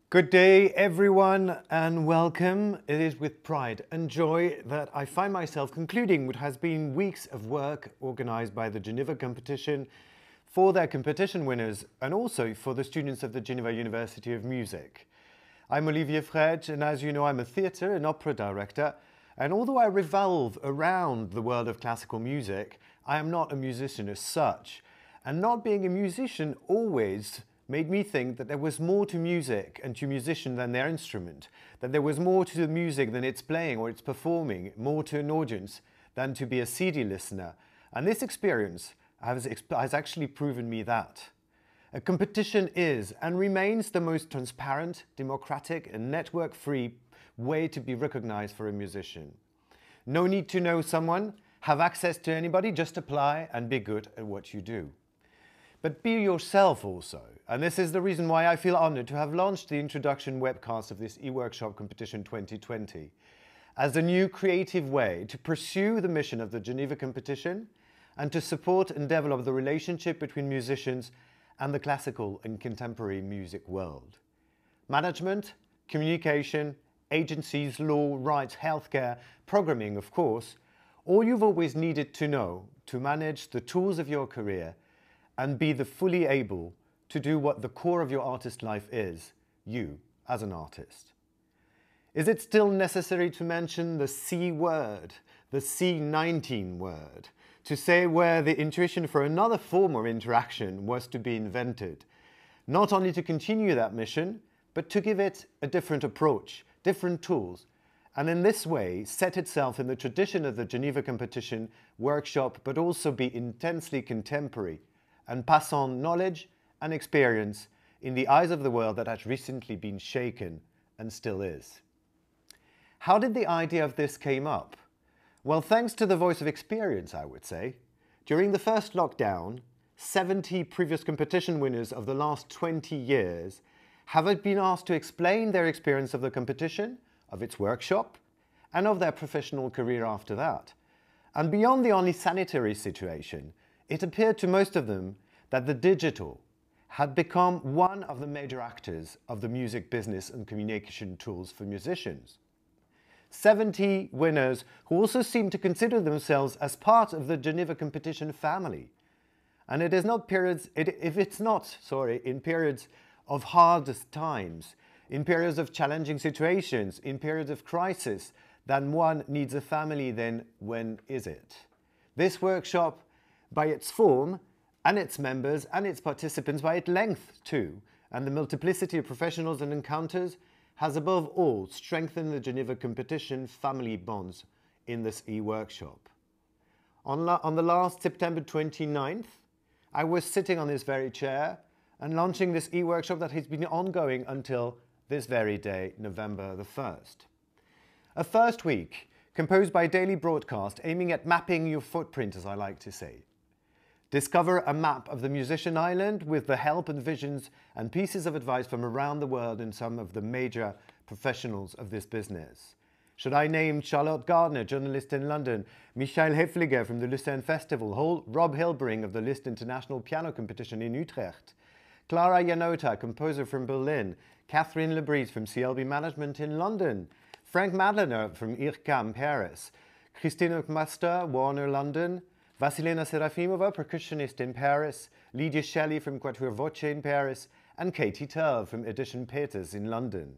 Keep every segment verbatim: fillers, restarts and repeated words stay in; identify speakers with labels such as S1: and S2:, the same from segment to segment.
S1: Good day, everyone, and welcome. It is with pride and joy that I find myself concluding what has been weeks of work organized by the Geneva Competition for their competition winners and also for the students of the Geneva University of Music. I'm Olivier Fredj, and as you know, I'm a theatre and opera director, and although I revolve around the world of classical music, I am not a musician as such, and not being a musician always made me think that there was more to music and to musician than their instrument, that there was more to the music than its playing or its performing, more to an audience than to be a C D listener. And this experience has, has actually proven me that. A competition is and remains the most transparent, democratic and network-free way to be recognized for a musician. No need to know someone, have access to anybody, just apply and be good at what you do. But be yourself also, and this is the reason why I feel honored to have launched the introduction webcast of this eWorkshop Competition twenty twenty as a new creative way to pursue the mission of the Geneva Competition and to support and develop the relationship between musicians and the classical and contemporary music world. Management, communication, agencies, law, rights, healthcare, programming, of course, all you've always needed to know to manage the tools of your career and be the fully able to do what the core of your artist life is, you as an artist. Is it still necessary to mention the C word, the C nineteen word, to say where the intuition for another form of interaction was to be invented, not only to continue that mission, but to give it a different approach, different tools, and in this way set itself in the tradition of the Geneva Competition workshop, but also be intensely contemporary, and pass on knowledge and experience in the eyes of the world that has recently been shaken and still is. How did the idea of this came up? Well, thanks to the voice of experience, I would say. During the first lockdown, seventy previous competition winners of the last twenty years have been asked to explain their experience of the competition, of its workshop, and of their professional career after that. And beyond the only sanitary situation, it appeared to most of them that the digital had become one of the major actors of the music business and communication tools for musicians. seventy winners who also seemed to consider themselves as part of the Geneva Competition family. And it is not periods, it, if it's not, sorry, in periods of hardest times, in periods of challenging situations, in periods of crisis, then one needs a family, then when is it? This workshop, by its form, and its members, and its participants, by its length too, and the multiplicity of professionals and encounters, has above all strengthened the Geneva Competition family bonds in this e-workshop. On, on the last September twenty-ninth, I was sitting on this very chair and launching this e-workshop that has been ongoing until this very day, November the first. A first week composed by daily broadcast aiming at mapping your footprint, as I like to say. Discover a map of the musician island with the help and visions and pieces of advice from around the world and some of the major professionals of this business. Should I name Charlotte Gardner, journalist in London, Michael Hefliger from the Lucerne Festival, Rob Hilbring of the Liszt International Piano Competition in Utrecht, Clara Janota, composer from Berlin, Catherine Lebris from C L B Management in London, Frank Madlener from I R C A M Paris, Christine Master, Warner London, Vasilina Serafimova, percussionist in Paris, Lydia Shelley from Quatuor Voce in Paris, and Katie Turl from Edition Peters in London.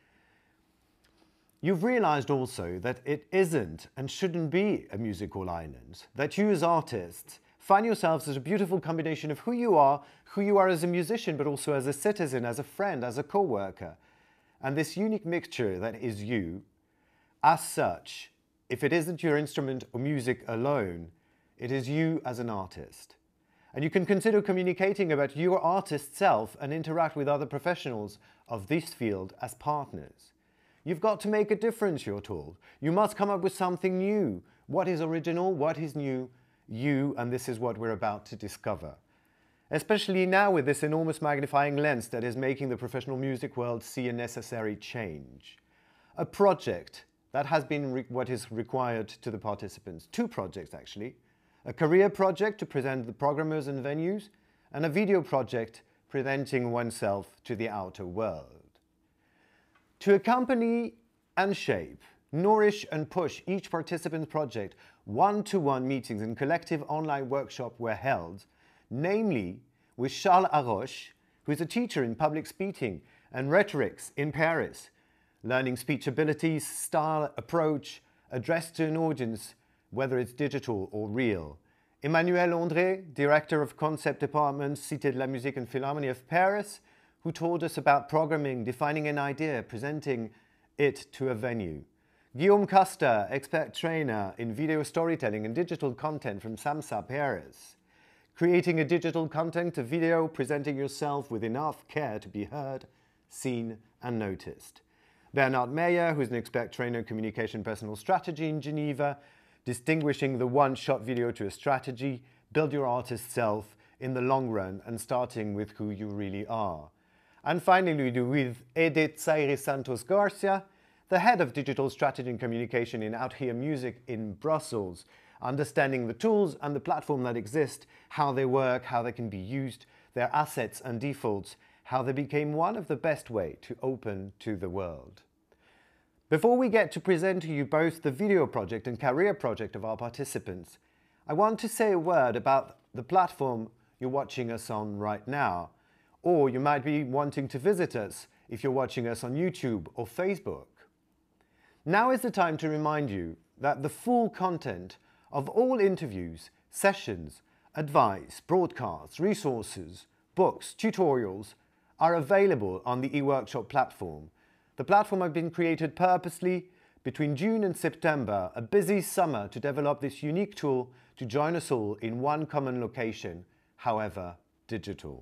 S1: You've realized also that it isn't and shouldn't be a musical island, that you as artists find yourselves as a beautiful combination of who you are, who you are as a musician, but also as a citizen, as a friend, as a co-worker. And this unique mixture that is you, as such, if it isn't your instrument or music alone, it is you as an artist. And you can consider communicating about your artist self and interact with other professionals of this field as partners. You've got to make a difference, you're told. You must come up with something new. What is original? What is new? You, and this is what we're about to discover. Especially now with this enormous magnifying lens that is making the professional music world see a necessary change. A project that has been what is required to the participants. Two projects, actually. A career project to present the programmers and venues, and a video project presenting oneself to the outer world. To accompany and shape, nourish and push each participant's project, one-to-one meetings and collective online workshops were held, namely with Charles Arroche, who is a teacher in public speaking and rhetorics in Paris, learning speech abilities, style, approach, addressed to an audience, whether it's digital or real. Emmanuel André, director of concept department, Cité de la Musique and Philharmonie of Paris, who told us about programming, defining an idea, presenting it to a venue. Guillaume Custer, expert trainer in video storytelling and digital content from SAMSA Paris, creating a digital content, a video, presenting yourself with enough care to be heard, seen and noticed. Bernard Meyer, who's an expert trainer in communication personal strategy in Geneva, distinguishing the one-shot video to a strategy, build your artist self in the long run and starting with who you really are. And finally, with Edith Zaire Santos Garcia, the head of digital strategy and communication in H E M Music in Brussels, understanding the tools and the platform that exist, how they work, how they can be used, their assets and defaults, how they became one of the best way to open to the world. Before we get to present to you both the video project and career project of our participants, I want to say a word about the platform you're watching us on right now, or you might be wanting to visit us if you're watching us on YouTube or Facebook. Now is the time to remind you that the full content of all interviews, sessions, advice, broadcasts, resources, books, tutorials are available on the eWorkshop platform. The platform has been created purposely between June and September, a busy summer, to develop this unique tool to join us all in one common location, however digital.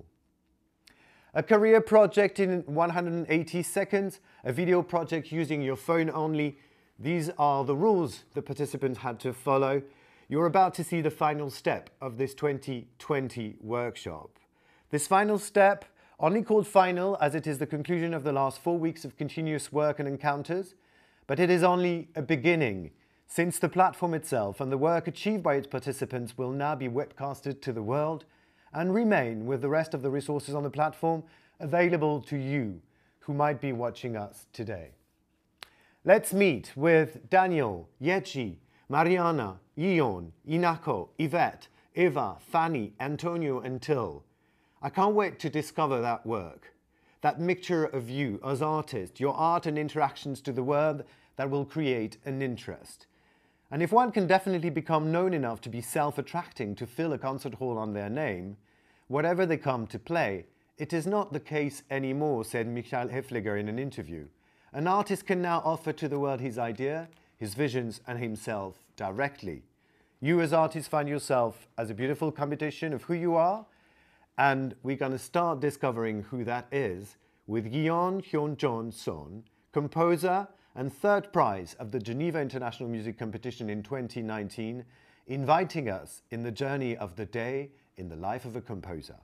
S1: A career project in one hundred eighty seconds, a video project using your phone only. These are the rules the participants had to follow. You're about to see the final step of this twenty twenty workshop. This final step, only called final as it is the conclusion of the last four weeks of continuous work and encounters, but it is only a beginning, since the platform itself and the work achieved by its participants will now be webcasted to the world and remain with the rest of the resources on the platform available to you who might be watching us today. Let's meet with Daniel, Hyeji, Marianna, Hyeon, Hinako, Ivett, Ewa, Fanny, Antonio and Till. I can't wait to discover that work, that mixture of you as artists, your art and interactions to the world that will create an interest. And if one can definitely become known enough to be self-attracting to fill a concert hall on their name, whatever they come to play, it is not the case anymore, said Michael Hefliger in an interview. An artist can now offer to the world his idea, his visions and himself directly. You as artists find yourself as a beautiful combination of who you are, and we're going to start discovering who that is with Hyeon Hyun-Jeon Sohn, composer and third prize of the Geneva International Music Competition in twenty nineteen, inviting us in the journey of the day in the life of a composer.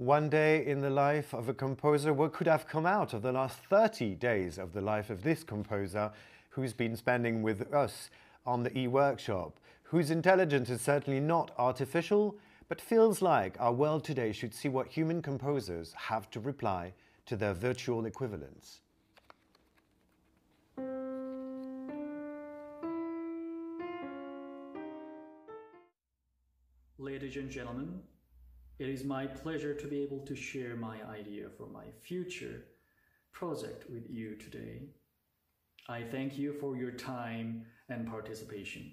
S1: one day in the life of a composer. What could have come out of the last thirty days of the life of this composer who's been spending with us on the e-workshop, whose intelligence is certainly not artificial, but feels like our world today should see what human composers have to reply to their virtual equivalents.
S2: Ladies and gentlemen, it is my pleasure to be able to share my idea for my future project with you today. I thank you for your time and participation.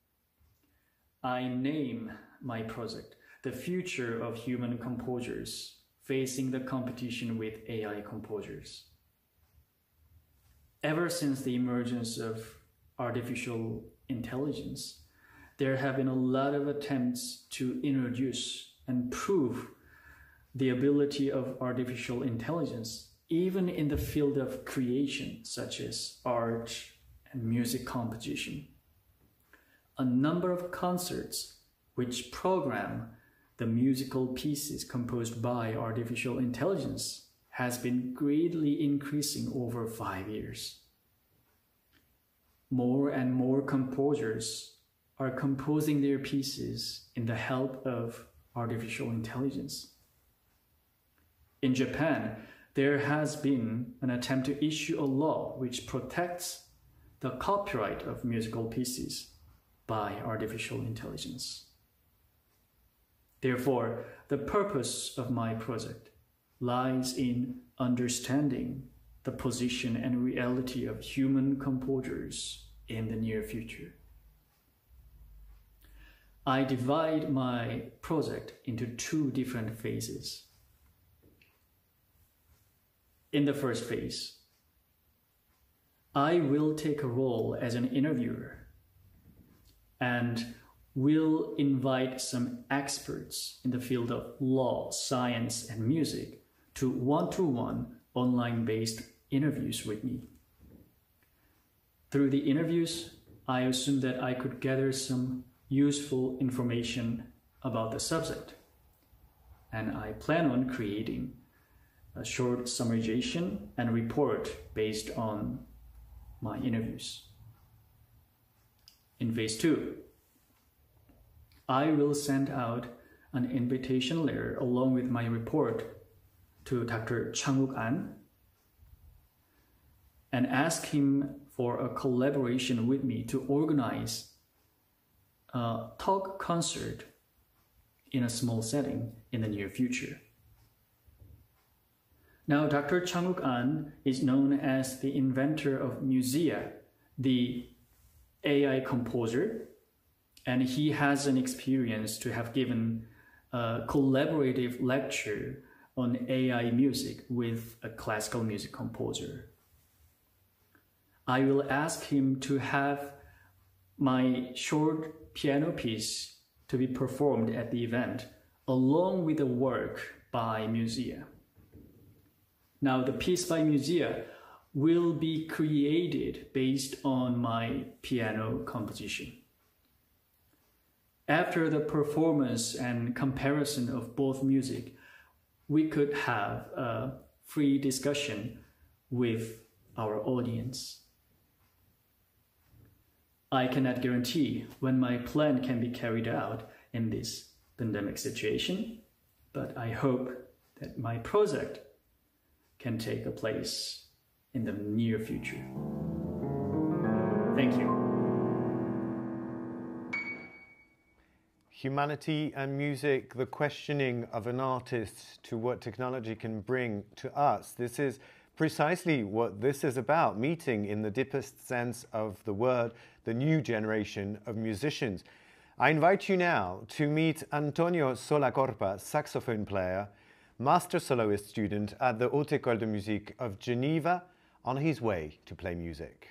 S2: I name my project The Future of Human Composers Facing the Competition with A I Composers. Ever since the emergence of artificial intelligence, there have been a lot of attempts to introduce and prove the ability of artificial intelligence, even in the field of creation, such as art and music composition. A number of concerts which program the musical pieces composed by artificial intelligence has been greatly increasing over five years. More and more composers are composing their pieces in the help of artificial intelligence. In Japan, there has been an attempt to issue a law which protects the copyright of musical pieces by artificial intelligence. Therefore, the purpose of my project lies in understanding the position and reality of human composers in the near future. I divide my project into two different phases. In the first phase, I will take a role as an interviewer and will invite some experts in the field of law, science, and music to one-to-one online-based interviews with me. Through the interviews, I assume that I could gather some useful information about the subject, and I plan on creating a short summarization and report based on my interviews. In phase two, I will send out an invitation letter along with my report to Doctor Chang-wook An and ask him for a collaboration with me to organize a talk concert in a small setting in the near future. Now, Doctor Chang-wook An is known as the inventor of Musea, the A I composer, and he has an experience to have given a collaborative lecture on A I music with a classical music composer. I will ask him to have my short piano piece to be performed at the event along with a work by Musea. Now, the piece by Musea will be created based on my piano composition. After the performance and comparison of both music, we could have a free discussion with our audience. I cannot guarantee when my plan can be carried out in this pandemic situation, but I hope that my project can take a place in the near future. Thank you.
S1: Humanity and music, the questioning of an artist to what technology can bring to us. This is precisely what this is about, meeting in the deepest sense of the word, the new generation of musicians. I invite you now to meet Antonio Sola-Corpas, saxophone player, master soloist student at the Haute École de Musique of Geneva, on his way to play music.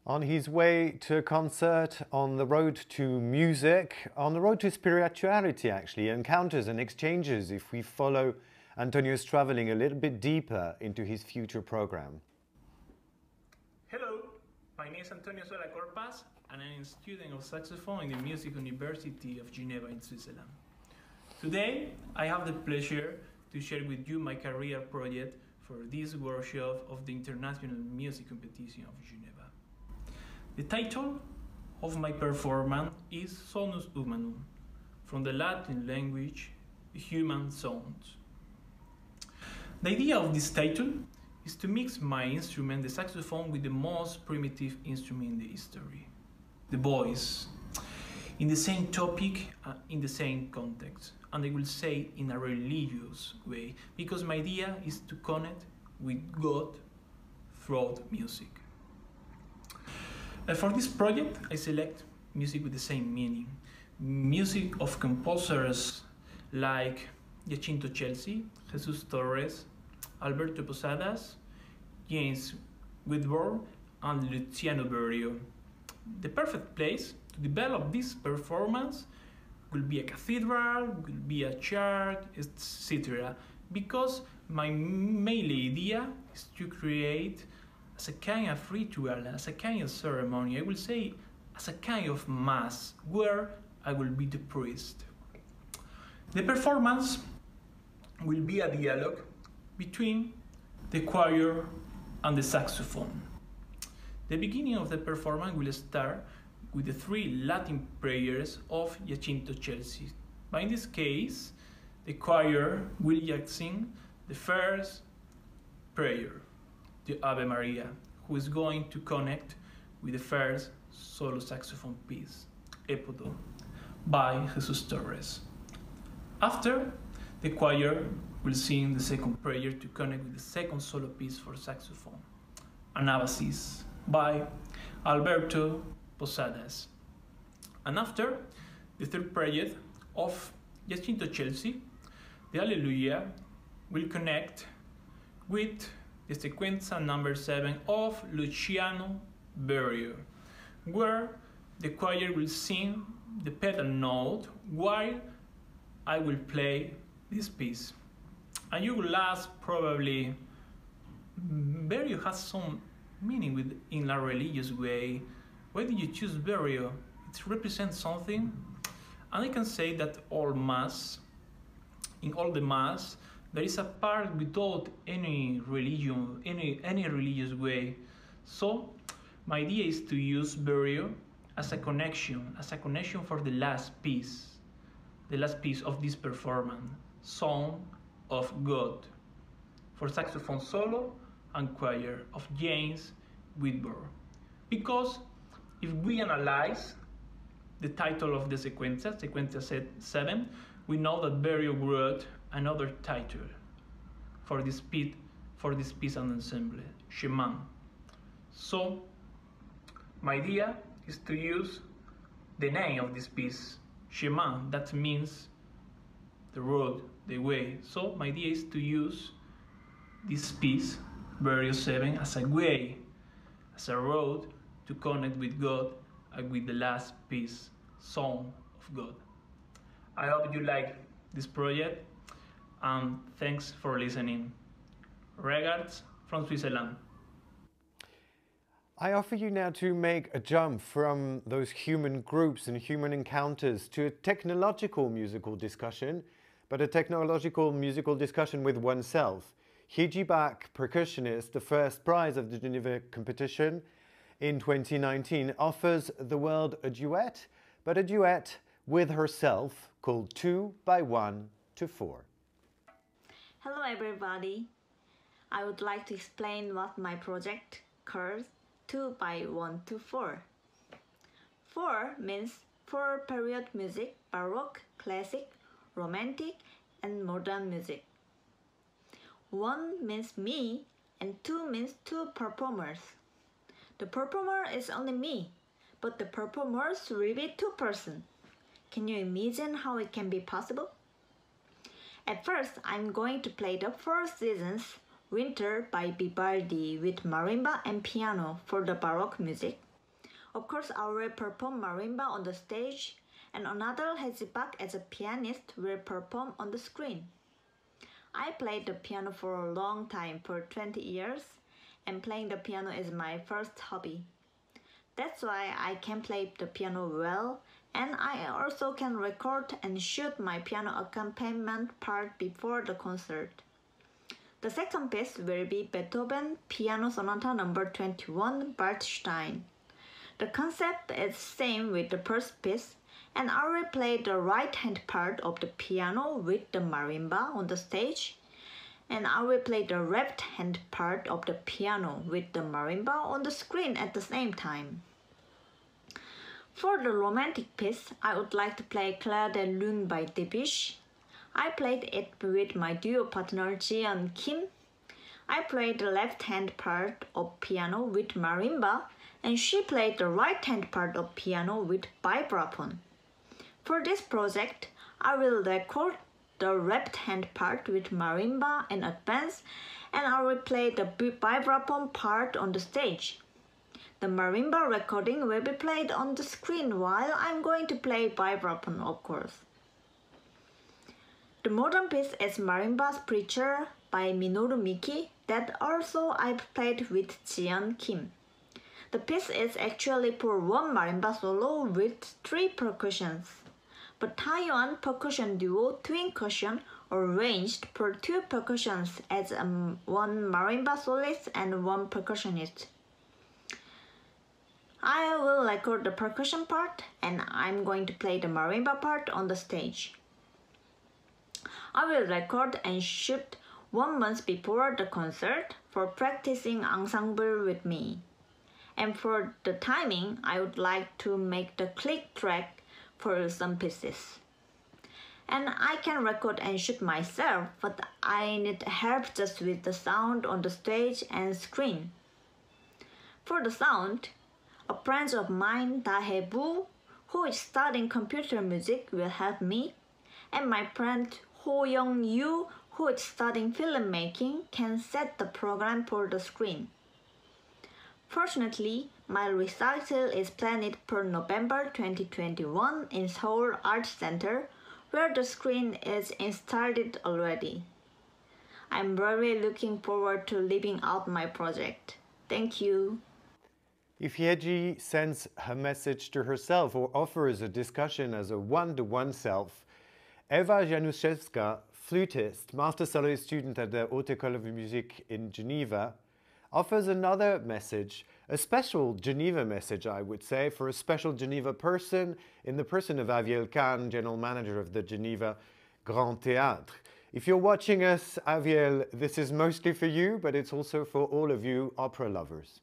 S1: On his way to a concert, on the road to music, on the road to spirituality actually, encounters and exchanges if we follow Antonio's traveling a little bit deeper into his future program.
S3: Hello, my name is Antonio Sola-Corpas and I'm a student of saxophone in the Music University of Geneva in Switzerland. Today, I have the pleasure to share with you my career project for this workshop of the International Music Competition of Geneva. The title of my performance is Sonus Humanum, from the Latin language, human sounds. The idea of this title is to mix my instrument, the saxophone, with the most primitive instrument in the history, the voice, in the same topic, uh, in the same context, and I will say in a religious way, because my idea is to connect with God through music. Uh, for this project, I select music with the same meaning. Music of composers like Hyeon Gyöngyösi, Jesus Torres, Alberto Posadas, James Whitworth, and Luciano Berio. The perfect place to develop this performance will be a cathedral, will be a church, et cetera. Because my main idea is to create as a kind of ritual, as a kind of ceremony, I will say as a kind of mass, where I will be the priest. The performance will be a dialogue between the choir and the saxophone. The beginning of the performance will start with the three Latin prayers of Hyeon Gyöngyösi. But in this case, the choir will sing the first prayer, the Ave Maria, who is going to connect with the first solo saxophone piece, Epodo, by Jesus Torres. After, the choir will sing the second prayer to connect with the second solo piece for saxophone, Anabasis, by Alberto Posadas. And after, the third prayer of Hyeon Gyöngyösi, the Alleluia, will connect with the sequenza number seven of Luciano Berio, where the choir will sing the pedal note while I will play this piece. And you will ask probably, Berio has some meaning with, in a religious way. Why did you choose Berio? It represents something? And I can say that all mass, in all the mass, there is a part without any religion, any, any religious way. So my idea is to use Berio as a connection, as a connection for the last piece, the last piece of this performance, Song of God, for saxophone solo and choir of James Whitworth. Because if we analyze the title of the sequenza, sequenza seven, we know that Berio wrote another title for this piece, for this piece and ensemble, Chemin. So my idea is to use the name of this piece, Chemin, that means the road, the way. So my idea is to use this piece, Berio seven, as a way, as a road to connect with God and with the last piece, Song of God. I hope you like this project, and thanks for listening. Regards from Switzerland.
S1: I offer you now to make a jump from those human groups and human encounters to a technological musical discussion, but a technological musical discussion with oneself. Hyeji, percussionist, the first prize of the Geneva competition in twenty nineteen, offers the world a duet, but a duet with herself called two by one to four.
S4: Hello everybody. I would like to explain what my project calls two by one to four. four means four period music, Baroque, Classic, Romantic, and Modern music. one means me, and two means two performers. The performer is only me, but the performers will be two persons. Can you imagine how it can be possible? At first, I'm going to play the Four Seasons, Winter by Vivaldi with marimba and piano for the Baroque music, Of course, I will perform marimba on the stage, and another Hyeji Park as a pianist will perform on the screen. I played the piano for a long time, for twenty years, and playing the piano is my first hobby. That's why I can play the piano well, and I also can record and shoot my piano accompaniment part before the concert. The second piece will be Beethoven Piano Sonata number twenty-one, Bernstein. The concept is same with the first piece, and I will play the right hand part of the piano with the marimba on the stage, and I will play the left hand part of the piano with the marimba on the screen at the same time. For the romantic piece, I would like to play Clair de Lune by Debussy. I played it with my duo partner Jeon Kim. I played the left hand part of piano with marimba, and she played the right hand part of piano with vibraphone. For this project, I will record the left hand part with marimba in advance, and I will play the vibraphone part on the stage. The marimba recording will be played on the screen while I'm going to play vibraphone, of course. The modern piece is Marimba's Preacher by Minoru Miki that also I've played with Jeon Kim. The piece is actually for one marimba solo with three percussions, but Hyeon percussion duo Twin Cushion arranged for two percussions as um, one marimba soloist and one percussionist. I will record the percussion part, and I'm going to play the marimba part on the stage. I will record and shoot one month before the concert for practicing ensemble with me. And for the timing, I would like to make the click track for some pieces. And I can record and shoot myself, but I need help just with the sound on the stage and screen. For the sound, a friend of mine, Dae Bu, who is studying computer music, will help me, and my friend Ho Young Yu, who is studying filmmaking, can set the program for the screen. Fortunately, my recital is planned for November twenty twenty-one in Seoul Art Center, where the screen is installed already. I'm really looking forward to living out my project. Thank you.
S1: If Hyeji sends her message to herself or offers a discussion as a one-to-one self, Ewa Januszewska, flutist, master soloist student at the Haute École of Musique in Geneva, offers another message, a special Geneva message, I would say, for a special Geneva person in the person of Aviel Khan, general manager of the Geneva Grand Théâtre. If you're watching us, Aviel, this is mostly for you, but it's also for all of you opera lovers.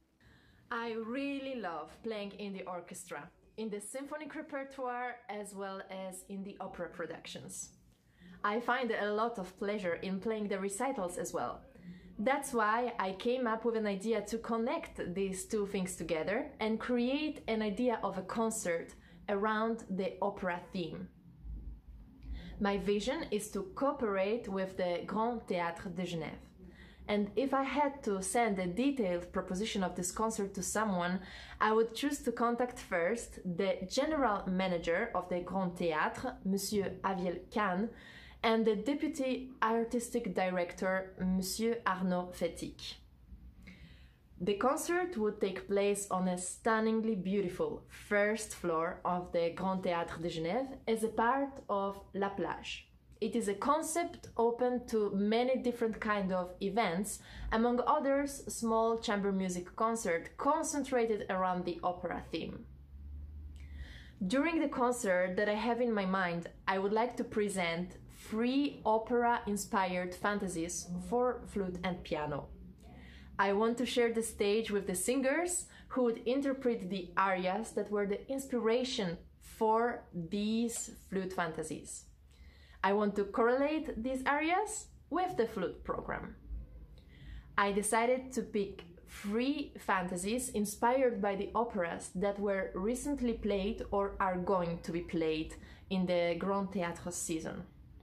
S5: I really love playing in the orchestra, in the symphonic repertoire as well as in the opera productions. I find a lot of pleasure in playing the recitals as well. That's why I came up with an idea to connect these two things together and create an idea of a concert around the opera theme. My vision is to cooperate with the Grand Théâtre de Genève. And if I had to send a detailed proposition of this concert to someone, I would choose to contact first the general manager of the Grand Théâtre, Monsieur Aviel Khan, and the deputy artistic director, Monsieur Arnaud Fetic. The concert would take place on a stunningly beautiful first floor of the Grand Théâtre de Genève as a part of La Plage. It is a concept open to many different kinds of events, among others small chamber music concert concentrated around the opera theme. During the concert that I have in my mind, I would like to present three opera-inspired fantasies for flute and piano. I want to share the stage with the singers who would interpret the arias that were the inspiration for these flute fantasies. I want to correlate these arias with the flute program. I decided to pick three fantasies inspired by the operas that were recently played or are going to be played in the Grand Théâtre season.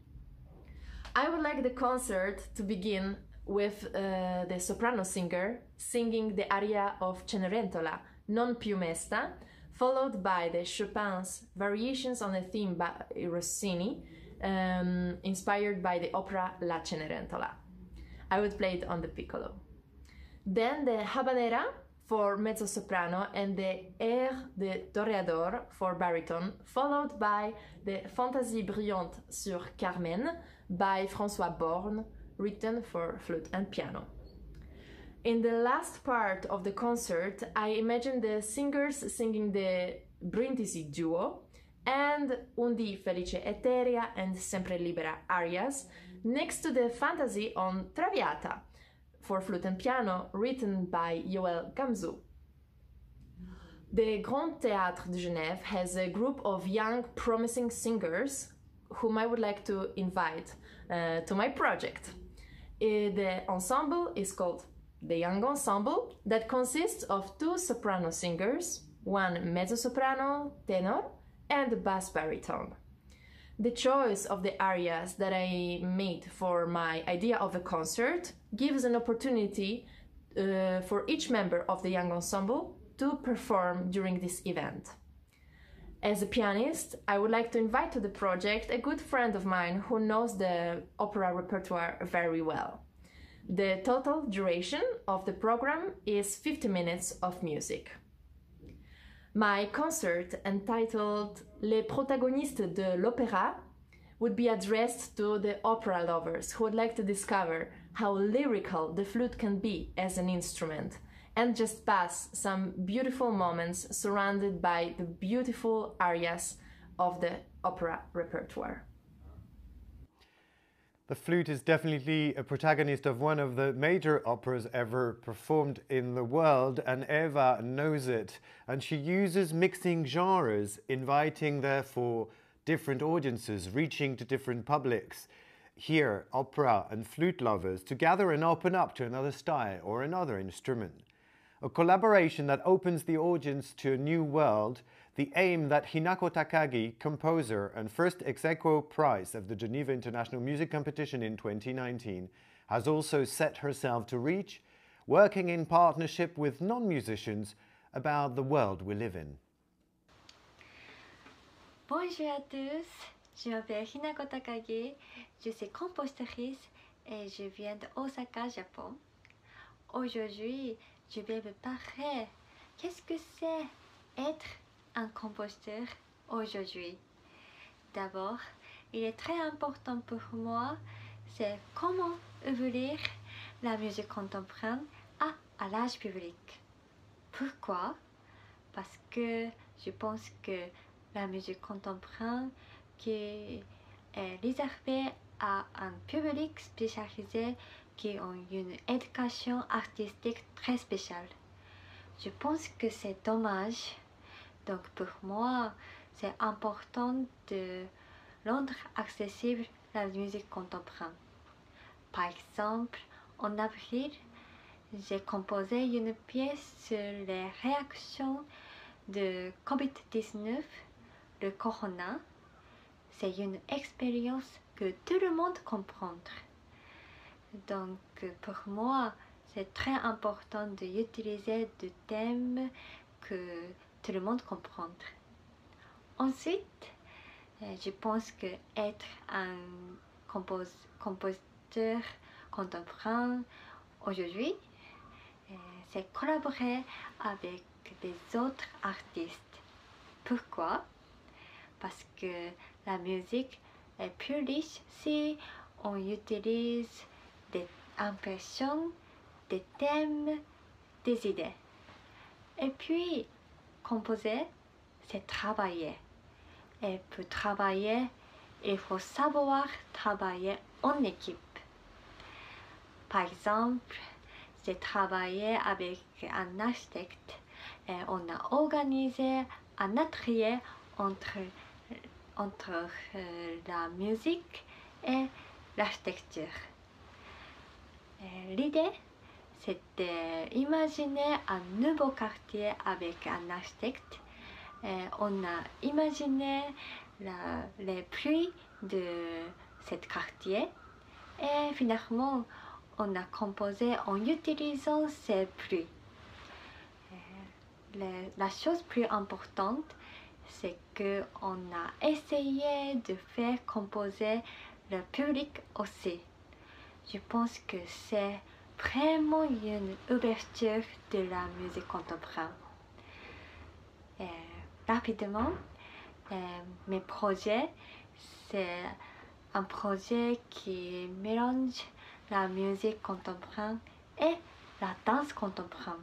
S5: I would like the concert to begin with uh, the soprano singer singing the aria of Cenerentola, Non più mesta, followed by the Chopin's Variations on a Theme by Rossini, um, inspired by the opera La Cenerentola. I would play it on the piccolo. Then the Habanera for mezzo-soprano and the Air de Toreador for baritone, followed by the Fantaisie brillante sur Carmen by François Born, written for flute and piano. In the last part of the concert, I imagine the singers singing the Brindisi duo and Undi Felice Eterea and Sempre Libera arias next to the Fantasy on Traviata for flute and piano, written by Yoel Gamzou. The Grand Théâtre de Genève has a group of young, promising singers whom I would like to invite uh, to my project. Uh, the ensemble is called the Young Ensemble, that consists of two soprano singers, one mezzo-soprano, tenor, and bass baritone. The choice of the arias that I made for my idea of a concert gives an opportunity uh, for each member of the Young Ensemble to perform during this event. As a pianist, I would like to invite to the project a good friend of mine who knows the opera repertoire very well. The total duration of the program is fifty minutes of music. My concert, entitled Les protagonistes de l'opéra, would be addressed to the opera lovers who would like to discover how lyrical the flute can be as an instrument and just pass some beautiful moments surrounded by the beautiful arias of the opera repertoire.
S1: The flute is definitely a protagonist of one of the major operas ever performed in the world, and Ewa knows it. And she uses mixing genres, inviting therefore different audiences, reaching to different publics. Here, opera and flute lovers to gather and open up to another style or another instrument. A collaboration that opens the audience to a new world, the aim that Hinako Takagi, composer and first ex-æquo prize of the Geneva International Music Competition in twenty nineteen, has also set herself to reach, working in partnership with non-musicians about the world we live in.
S4: Bonjour à tous, je m'appelle Hinako Takagi, je suis compositrice et je viens d'Osaka, Japon. Aujourd'hui, je vais vous parler qu'est-ce que c'est être un compositeur aujourd'hui. D'abord, il est très important pour moi, c'est comment ouvrir la musique contemporaine à, à l'âge public. Pourquoi? Parce que je pense que la musique contemporaine qui est réservée à un public spécialisé qui ont une éducation artistique très spéciale. Je pense que c'est dommage. Donc pour moi, c'est important de rendre accessible la musique contemporaine. Par exemple, en avril, j'ai composé une pièce sur les réactions de covid dix-neuf, le corona. C'est une expérience que tout le monde comprend. Donc pour moi, c'est très important d'utiliser des thèmes que tout le monde comprend. Ensuite, je pense que être un compos compositeur contemporain aujourd'hui, c'est collaborer avec des autres artistes. Pourquoi? Parce que la musique est plus riche si on utilise des impressions, des thèmes, des idées. Et puis, composer, c'est travailler. Et pour travailler, il faut savoir travailler en équipe. Par exemple, j'ai travaillé avec un architecte et on a organisé un atelier entre, entre euh, la musique et l'architecture. L'idée, c'était d'imaginer un nouveau quartier avec un architecte. Et on a imaginé la, les pluies de ce quartier et finalement on a composé en utilisant ces pluies.
S6: le, la chose plus importante, c'est qu'on a essayé de faire composer le public aussi. Je pense que c'est vraiment une ouverture de la musique contemporaine. Et rapidement, euh, mes projets, c'est un projet qui mélange la musique contemporaine et la danse contemporaine.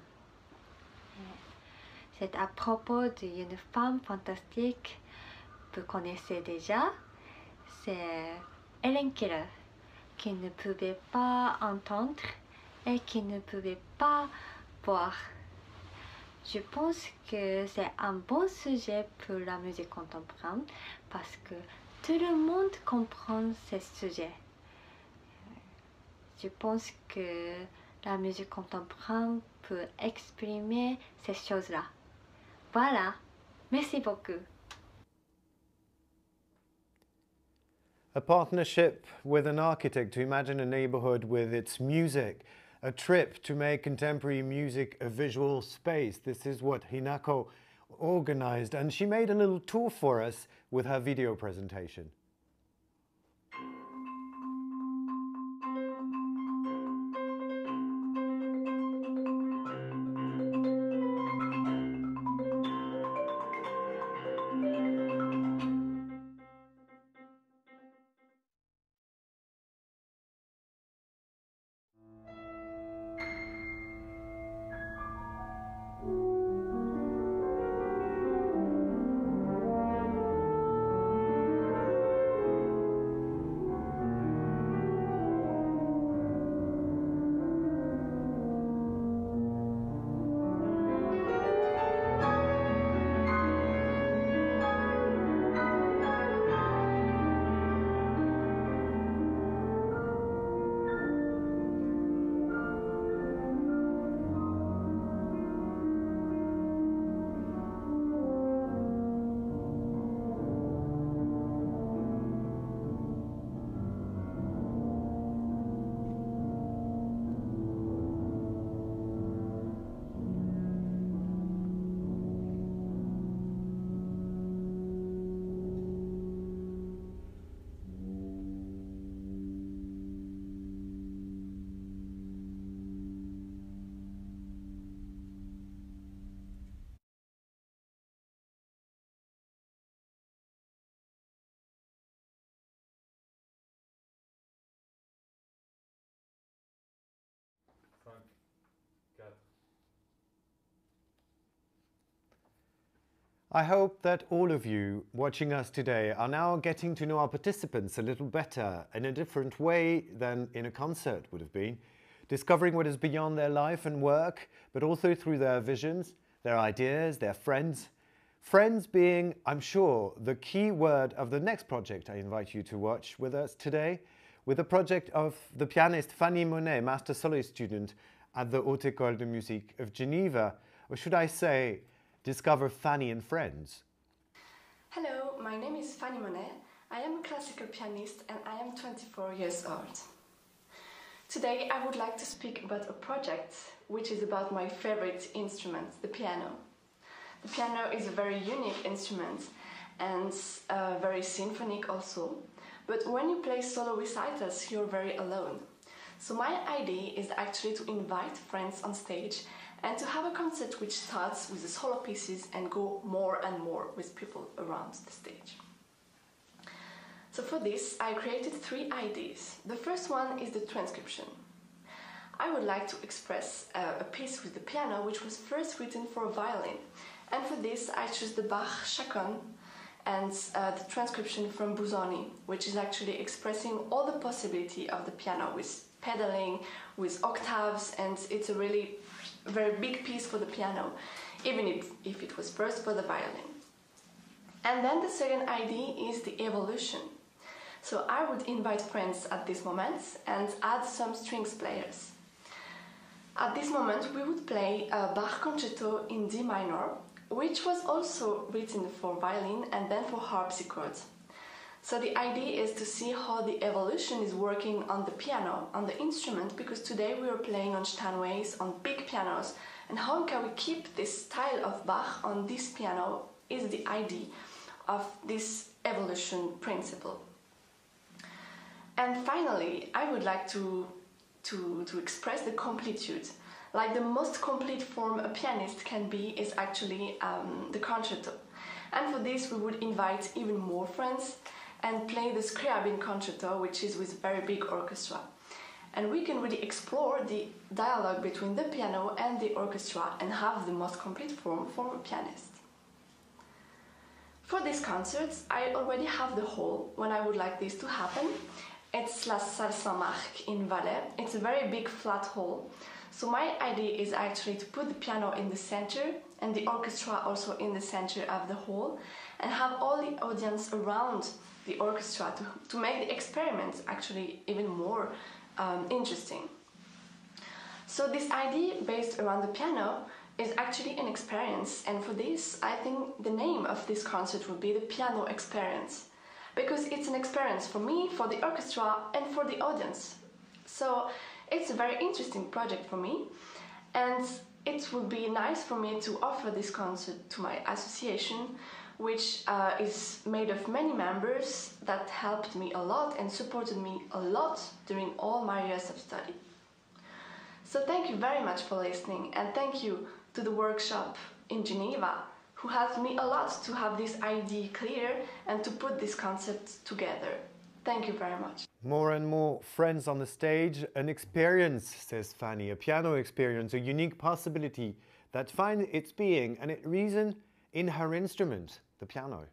S6: C'est à propos d'une femme fantastique que vous connaissez déjà, c'est Helen Keller, qui ne pouvait pas entendre et qui ne pouvait pas voir. Je pense que c'est un bon sujet pour la musique contemporaine parce que tout le monde comprend ce sujet. Je pense que la musique contemporaine peut exprimer ces choses-là. Voilà, merci beaucoup.
S1: A partnership with an architect to imagine a neighborhood with its music. A trip to make contemporary music a visual space. This is what Hinako organized, and she made a little tour for us with her video presentation. I hope that all of you watching us today are now getting to know our participants a little better in a different way than in a concert would have been, discovering what is beyond their life and work, but also through their visions, their ideas, their friends. Friends being, I'm sure, the key word of the next project I invite you to watch with us today, with the project of the pianist Fanny Monnet, master soloist student at the Haute École de Musique of Geneva, or should I say, discover Fanny and friends.
S7: Hello, my name is Fanny Monnet. I am a classical pianist and I am twenty-four years old. Today I would like to speak about a project which is about my favorite instrument, the piano. The piano is a very unique instrument and uh, very symphonic also, but when you play solo recitals you're very alone. So my idea is actually to invite friends on stage and to have a concert which starts with the solo pieces and go more and more with people around the stage. So for this, I created three ideas. The first one is the transcription. I would like to express uh, a piece with the piano which was first written for violin. And for this, I chose the Bach Chaconne and uh, the transcription from Busoni, which is actually expressing all the possibility of the piano with pedaling, with octaves, and it's a really very big piece for the piano, even if, if it was first for the violin. And then the second idea is the evolution. So I would invite friends at this moment and add some strings players. At this moment we would play a Bach concerto in D minor, which was also written for violin and then for harpsichord. So the idea is to see how the evolution is working on the piano, on the instrument, because today we are playing on Steinways, on big pianos, And how can we keep this style of Bach on this piano is the idea of this evolution principle. And finally, I would like to, to, to express the completude. Like the most complete form a pianist can be is actually um, the concerto. And for this we would invite even more friends and play the Scriabin concerto, which is with very big orchestra. And we can really explore the dialogue between the piano and the orchestra and have the most complete form for a pianist. For these concerts, I already have the hall when I would like this to happen. It's La Salle Saint-Marc in Valais. It's a very big flat hall. So my idea is actually to put the piano in the center and the orchestra also in the center of the hall and have all the audience around the orchestra to, to make the experiment actually even more um, interesting. So this idea based around the piano is actually an experience, and for this I think the name of this concert would be the Piano Experience, because it's an experience for me, for the orchestra and for the audience. So it's a very interesting project for me, and it would be nice for me to offer this concert to my association, which uh, is made of many members that helped me a lot and supported me a lot during all my years of study. So thank you very much for listening, and thank you to the workshop in Geneva, who helped me a lot to have this idea clear and to put this concept together. Thank you very much.
S1: More and more friends on the stage, an experience, says Fanny, a piano experience, a unique possibility that finds its being and its reason in her instrument, the piano.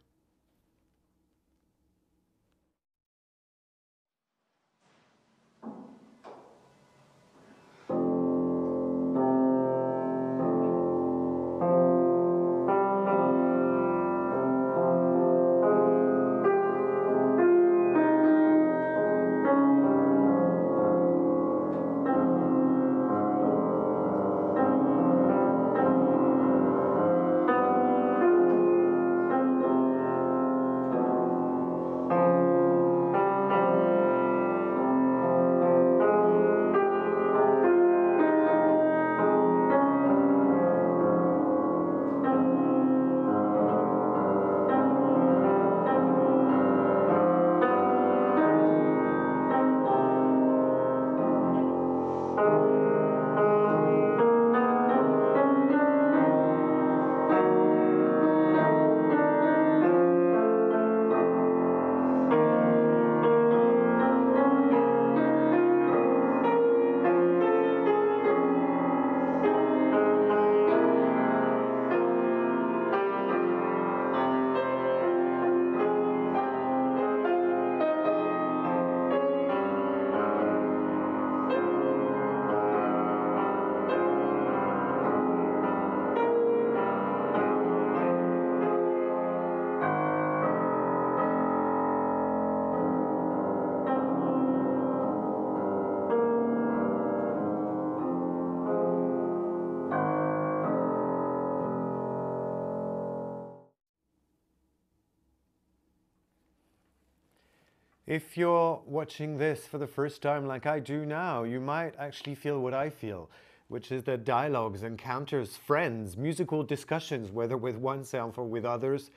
S1: If you're watching this for the first time like I do now, you might actually feel what I feel, which is that dialogues, encounters, friends, musical discussions, whether with oneself or with others,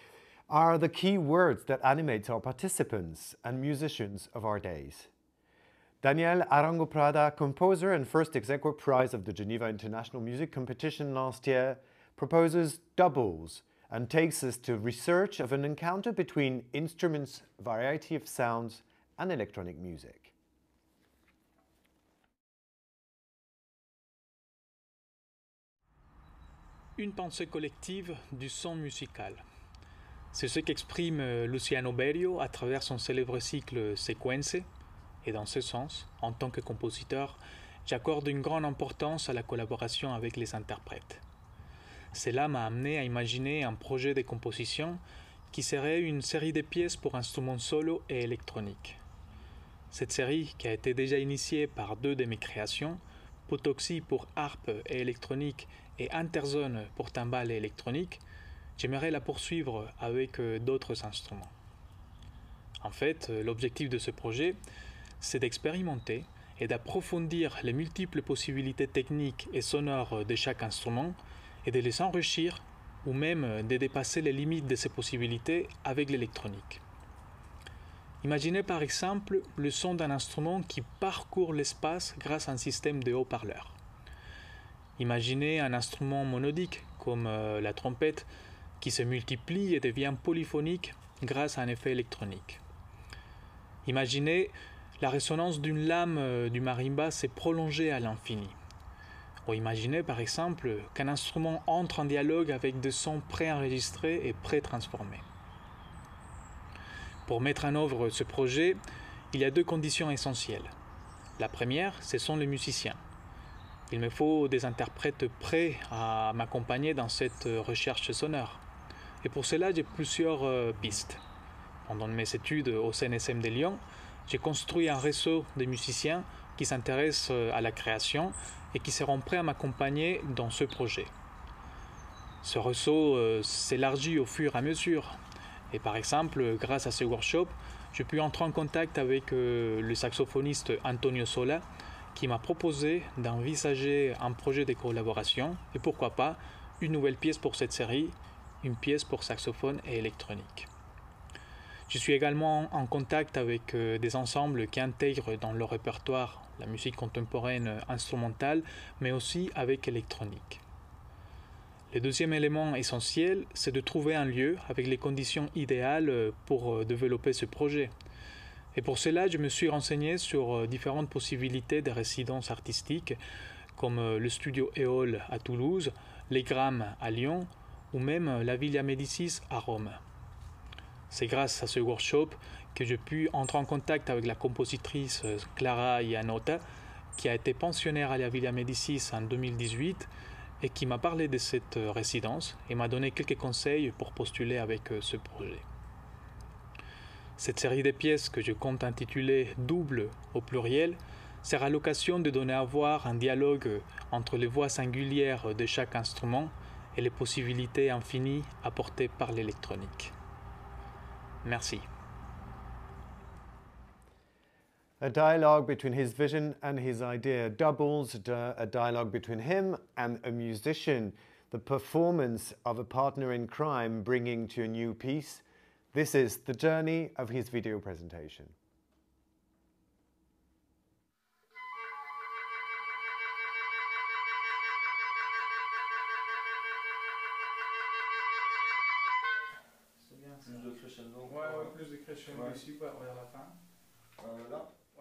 S1: are the key words that animate our participants and musicians of our days. Daniel Arango-Prada, composer and first ex-æquo prize of the Geneva International Music Competition last year, proposes doubles and takes us to research of an encounter between instruments, variety of sounds, and electronic music.
S8: Une pensée collective du son musical. C'est ce qu'exprime Luciano Berio à travers son célèbre cycle Sequenze, et dans ce sens, en tant que compositeur, j'accorde une grande importance à la collaboration avec les interprètes. Cela m'a amené à imaginer un projet de composition qui serait une série de pièces pour instruments solo et électroniques. Cette série, qui a été déjà initiée par deux de mes créations, Potoxy pour harpe et électronique et Interzone pour timbale et électronique, j'aimerais la poursuivre avec d'autres instruments. En fait, l'objectif de ce projet, c'est d'expérimenter est d'approfondir les multiples possibilités techniques et sonores de chaque instrument et de les enrichir ou même de dépasser les limites de ces possibilités avec l'électronique. Imaginez par exemple le son d'un instrument qui parcourt l'espace grâce à un système de haut-parleurs. Imaginez un instrument monodique comme euh, la trompette qui se multiplie et devient polyphonique grâce à un effet électronique. Imaginez la résonance d'une lame euh, du marimba s'est prolongée à l'infini. Ou imaginez par exemple qu'un instrument entre en dialogue avec des sons préenregistrés et pré-transformés. Pour mettre en œuvre ce projet, il y a deux conditions essentielles. La première, ce sont les musiciens. Il me faut des interprètes prêts à m'accompagner dans cette recherche sonore. Et pour cela, j'ai plusieurs euh, pistes. Pendant mes études au C N S M de Lyon, j'ai construit un réseau de musiciens qui s'intéressent à la création et qui seront prêts à m'accompagner dans ce projet. Ce réseau euh, s'élargit au fur et à mesure. Et par exemple, grâce à ce workshop, j'ai pu entrer en contact avec euh, le saxophoniste Antonio Sola, qui m'a proposé d'envisager un projet de collaboration et pourquoi pas une nouvelle pièce pour cette série, une pièce pour saxophone et électronique. Je suis également en contact avec euh, des ensembles qui intègrent dans leur répertoire la musique contemporaine instrumentale, mais aussi avec électronique. Le deuxième élément essentiel, c'est de trouver un lieu avec les conditions idéales pour développer ce projet. Et pour cela, je me suis renseigné sur différentes possibilités de résidences artistiques, comme le studio Hyeon à Toulouse, les Grammes à Lyon, ou même la Villa Médicis à Rome. C'est grâce à ce workshop que j'ai pu entrer en contact avec la compositrice Clara Iannota, qui a été pensionnaire à la Villa Médicis en deux mille dix-huit et qui m'a parlé de cette résidence et m'a donné quelques conseils pour postuler avec ce projet. Cette série de pièces que je compte intituler « Double » au pluriel sera l'occasion de donner à voir un dialogue entre les voix singulières de chaque instrument et les possibilités infinies apportées par l'électronique. Merci.
S1: A dialogue between his vision and his idea doubles a dialogue between him and a musician, the performance of a partner in crime bringing to a new piece. This is the journey of his video presentation.
S9: C'est bien ça.
S10: Plus de crescendo.
S9: Ouais, ouais, plus de crescendo
S10: Ouais.
S9: ici, ouais, vers la fin.
S10: Euh, là.
S9: Ouais.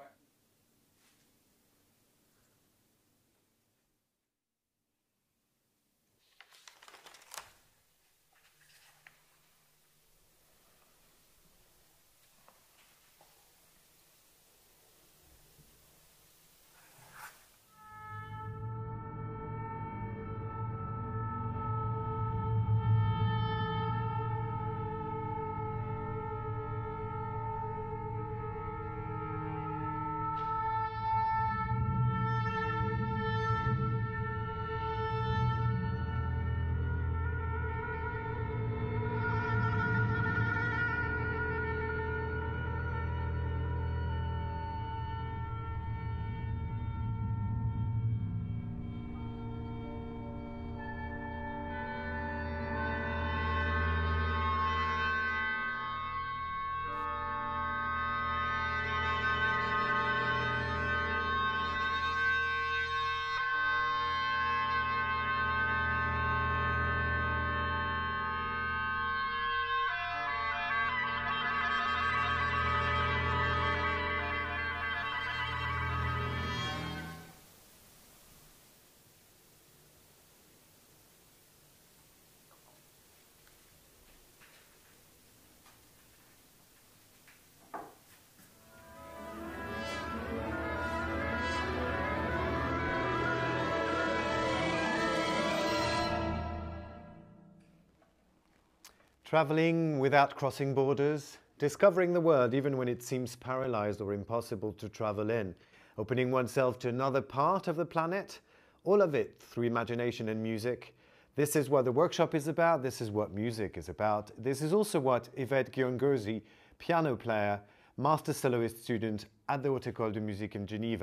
S1: Traveling without crossing borders, discovering the world even when it seems paralyzed or impossible to travel in, opening oneself to another part of the planet, all of it through imagination and music. This is what the workshop is about, this is what music is about. This is also what Ivett Gyöngyösi, piano player, master soloist student at the Haute École de Musique in Geneva,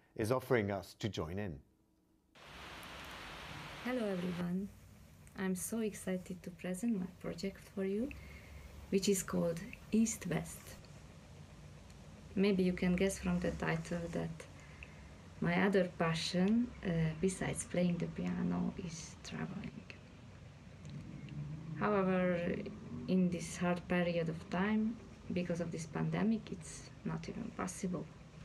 S1: is offering us to join in.
S10: Hello everyone. I'm so excited to present my project for you, which is called East-West. Maybe you can guess from the title that my other passion, uh, besides playing the piano, is traveling. However, in this hard period of time, because of this pandemic, it's not even possible.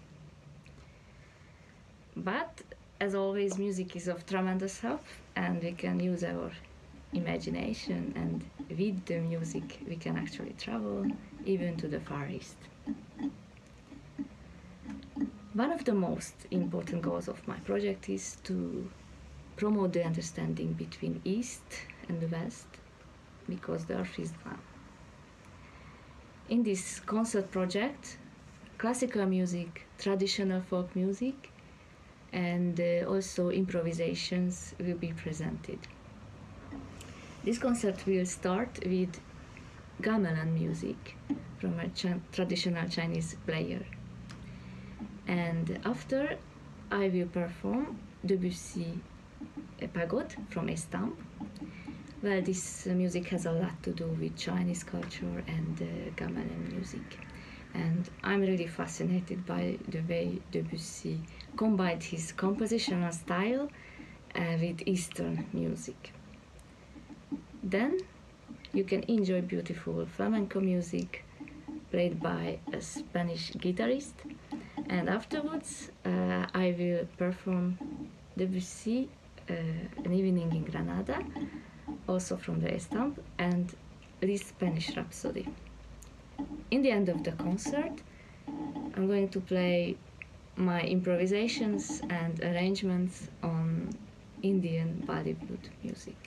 S10: But, as always, music is of tremendous help, and we can use our imagination, and with the music we can actually travel, even to the Far East. One of the most important goals of my project is to promote the understanding between East and the West, because the Earth is one. In this concert project, classical music, traditional folk music, and uh, also improvisations will be presented. This concert will start with gamelan music from a ch traditional Chinese player. And after, I will perform Debussy a Pagode from Estampe. Well, this uh, music has a lot to do with Chinese culture and uh, gamelan music. And I'm really fascinated by the way Debussy combined his compositional style uh, with Eastern music. Then you can enjoy beautiful flamenco music played by a Spanish guitarist. And afterwards, uh, I will perform Debussy, uh, An Evening in Granada, also from the Estampe, and Liszt's Spanish Rhapsody. In the end of the concert, I'm going to play my improvisations and arrangements on Indian Bollywood music.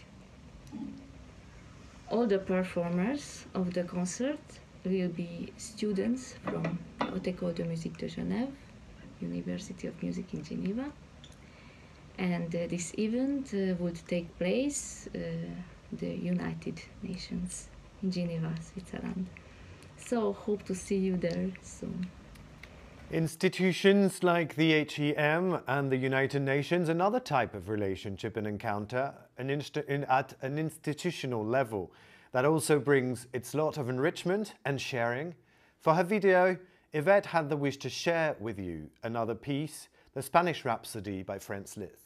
S10: All the performers of the concert will be students from the Haute École de Musique de Genève, University of Music in Geneva. And uh, this event uh, would take place uh, the United Nations in Geneva, Switzerland. So hope to see you there soon.
S1: Institutions like the H E M and the United Nations, another type of relationship and encounter an in, at an institutional level that also brings its lot of enrichment and sharing. For her video, Ivett had the wish to share with you another piece, the Spanish Rhapsody by Franz Liszt.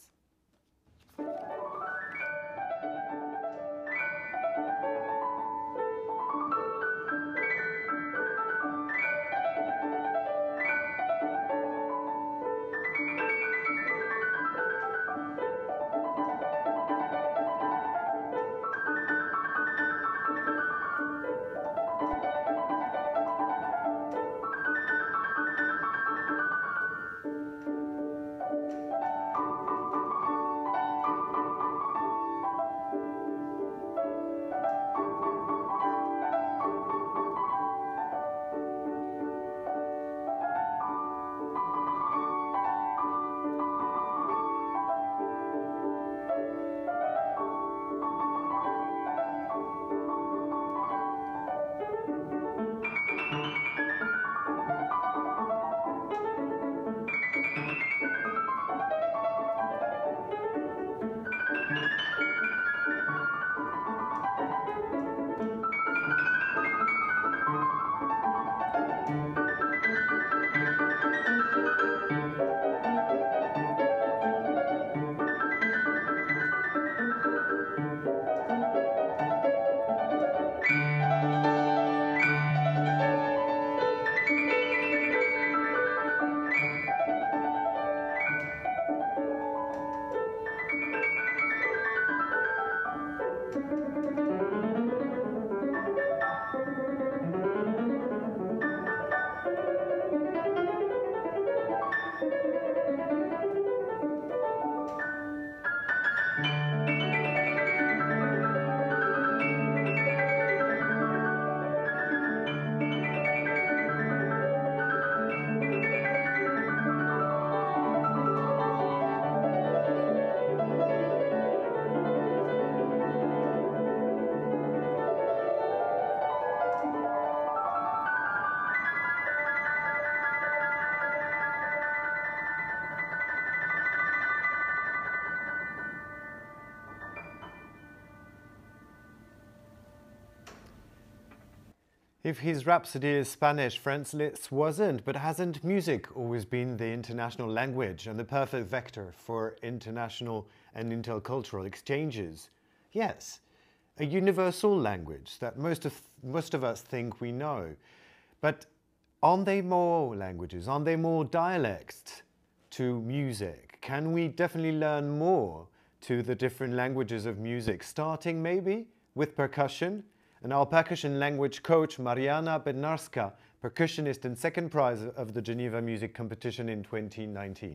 S1: If his Rhapsody is Spanish, Francis wasn't, but hasn't music always been the international language and the perfect vector for international and intercultural exchanges? Yes, a universal language that most of, most of us think we know. But aren't they more languages? Aren't they more dialects to music? Can we definitely learn more to the different languages of music, starting maybe with percussion? And our percussion language coach, Marianna Bednarska, percussionist and second prize of the Geneva Music Competition in twenty nineteen.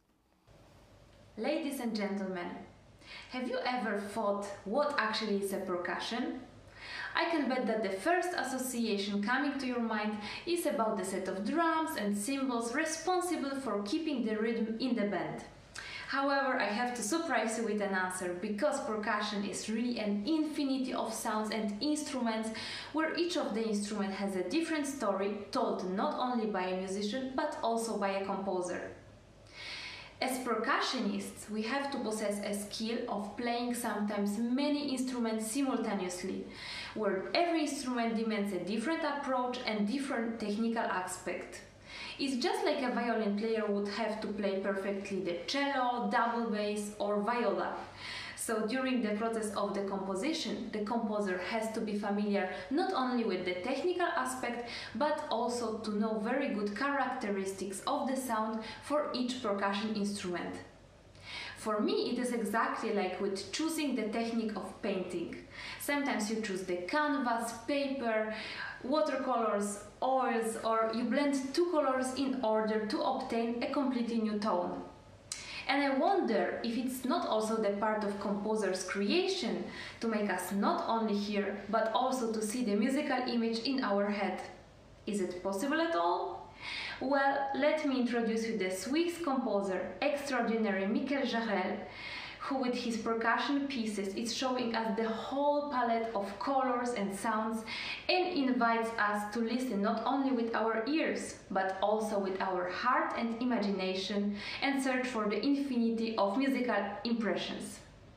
S11: Ladies and gentlemen, have you ever thought what actually is a percussion? I can bet that the first association coming to your mind is about the set of drums and cymbals responsible for keeping the rhythm in the band. However, I have to surprise you with an answer, because percussion is really an infinity of sounds and instruments, where each of the instruments has a different story told not only by a musician but also by a composer. As percussionists, we have to possess a skill of playing sometimes many instruments simultaneously, where every instrument demands a different approach and different technical aspect. It's just like a violin player would have to play perfectly the cello, double bass or viola. So during the process of the composition, the composer has to be familiar not only with the technical aspect, but also to know very good characteristics of the sound for each percussion instrument. For me, it is exactly like with choosing the technique of painting. Sometimes you choose the canvas, paper, watercolors, oils, or you blend two colors in order to obtain a completely new tone. And I wonder if it's not also the part of composer's creation to make us not only hear, but also to see the musical image in our head. Is it possible at all? Well, let me introduce you the Swiss composer, extraordinary Michael Jarel, who with his percussion pieces is showing us the whole palette of colors and sounds and invites us to listen not only with our ears, but also with our heart and imagination, and search for the infinity of musical impressions.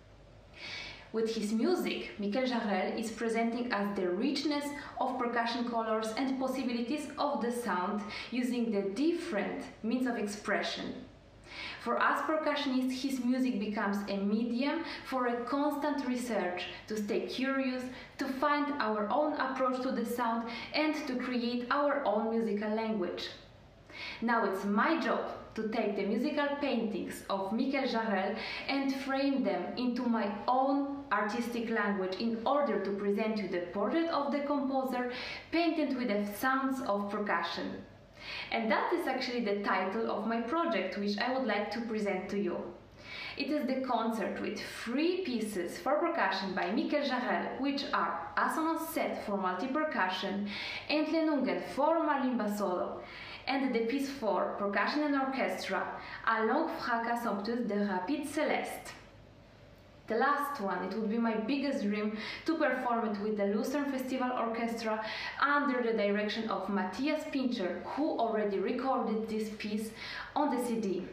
S11: With his music, Michael Jarel is presenting us the richness of percussion colors and possibilities of the sound using the different means of expression. For us percussionists, his music becomes a medium for a constant research, to stay curious, to find our own approach to the sound and to create our own musical language. Now it's my job to take the musical paintings of Michael Jarel and frame them into my own artistic language in order to present you the portrait of the composer painted with the sounds of percussion. And that is actually the title of my project, which I would like to present to you. It is the concert with three pieces for percussion by Michael Jarel, which are Assonance Set for multi-percussion, Entlenungen for marimba solo, and the piece for percussion and orchestra, A longue fracas somptueuse de rapide céleste. The last one, it would be my biggest dream to perform it with the Lucerne Festival Orchestra under the direction of Matthias Pincher, who already recorded this piece on the C D.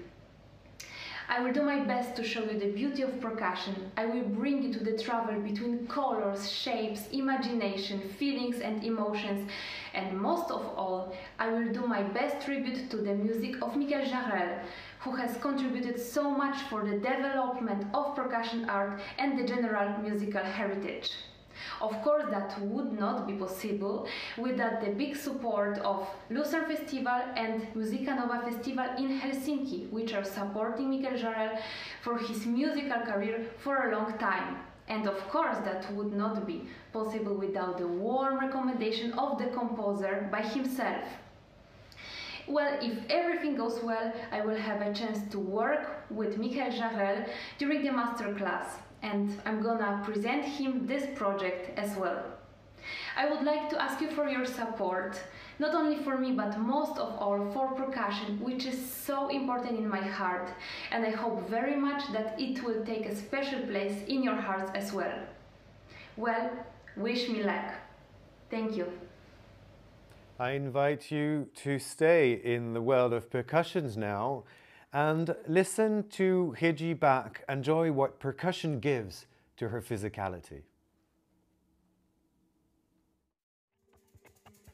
S11: I will do my best to show you the beauty of percussion. I will bring you to the travel between colors, shapes, imagination, feelings and emotions, and most of all, I will do my best tribute to the music of Michael Jarel, who has contributed so much for the development of percussion art and the general musical heritage. Of course, that would not be possible without the big support of Lucerne Festival and Musica Nova Festival in Helsinki, which are supporting Michael Jarel for his musical career for a long time. And of course, that would not be possible without the warm recommendation of the composer by himself. Well, if everything goes well, I will have a chance to work with Michael Jarel during the masterclass, and I'm gonna present him this project as well. I would like to ask you for your support, not only for me, but most of all for percussion, which is so important in my heart, and I hope very much that it will take a special place in your hearts as well. Well, wish me luck. Thank you.
S1: I invite you to stay in the world of percussions now and listen to Hyeji back, enjoy what percussion gives to her physicality.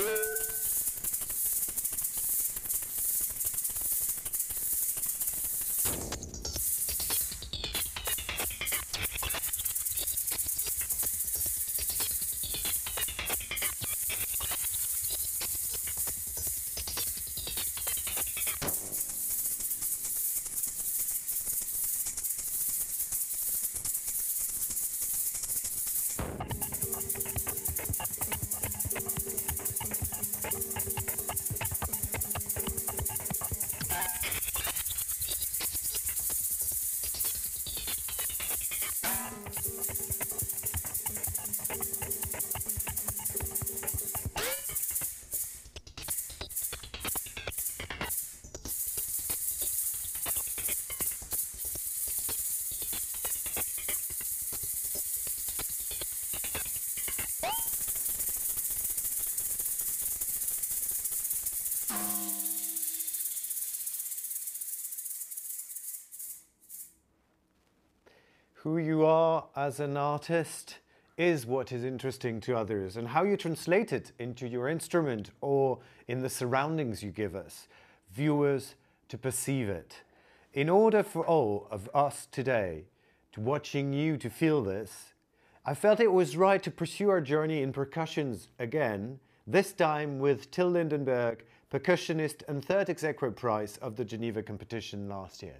S1: Who you are as an artist is what is interesting to others, and how you translate it into your instrument or in the surroundings you give us, viewers, to perceive it. In order for all of us today, to watching you to feel this, I felt it was right to pursue our journey in percussions again, this time with Till Lingenberg, percussionist and third ex-æquo prize of the Geneva competition last year.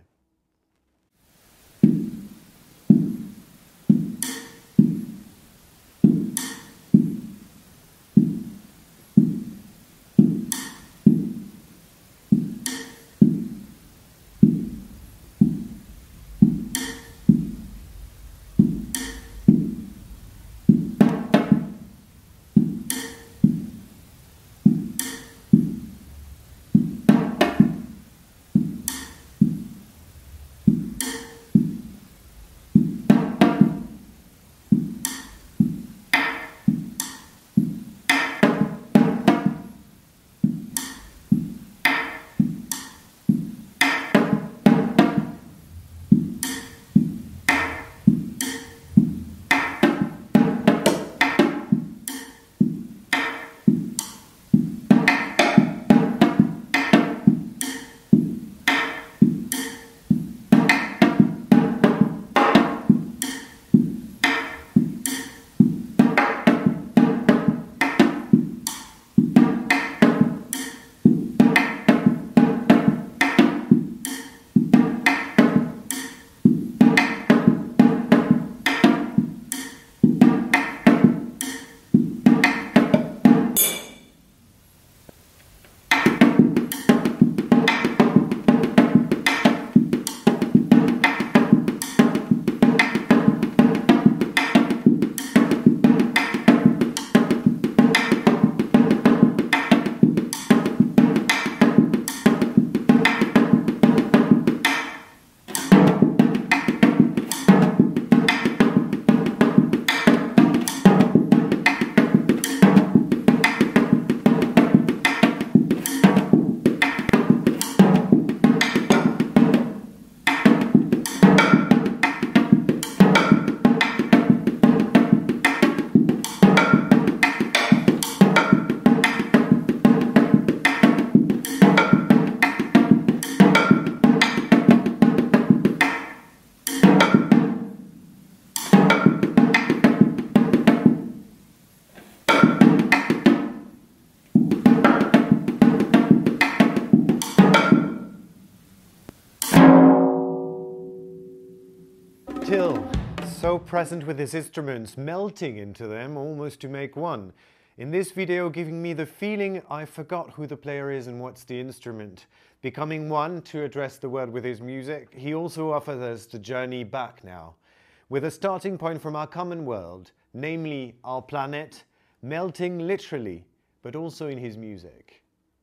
S1: Till, so present with his instruments, melting into them almost to make one. In this video, giving me the feeling I forgot who the player is and what's the instrument. Becoming one to address the world with his music, he also offers us the journey back now, with a starting point from our common world, namely our planet, melting literally, but also in his music.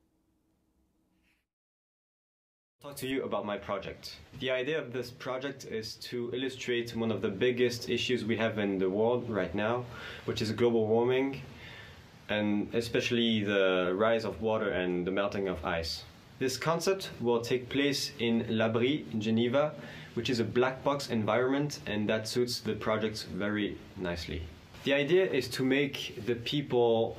S12: Talk to you about my project. The idea of this project is to illustrate one of the biggest issues we have in the world right now, which is global warming, and especially the rise of water and the melting of ice. This concept will take place in L'Abri in Geneva, which is a black box environment, and that suits the project very nicely. The idea is to make the people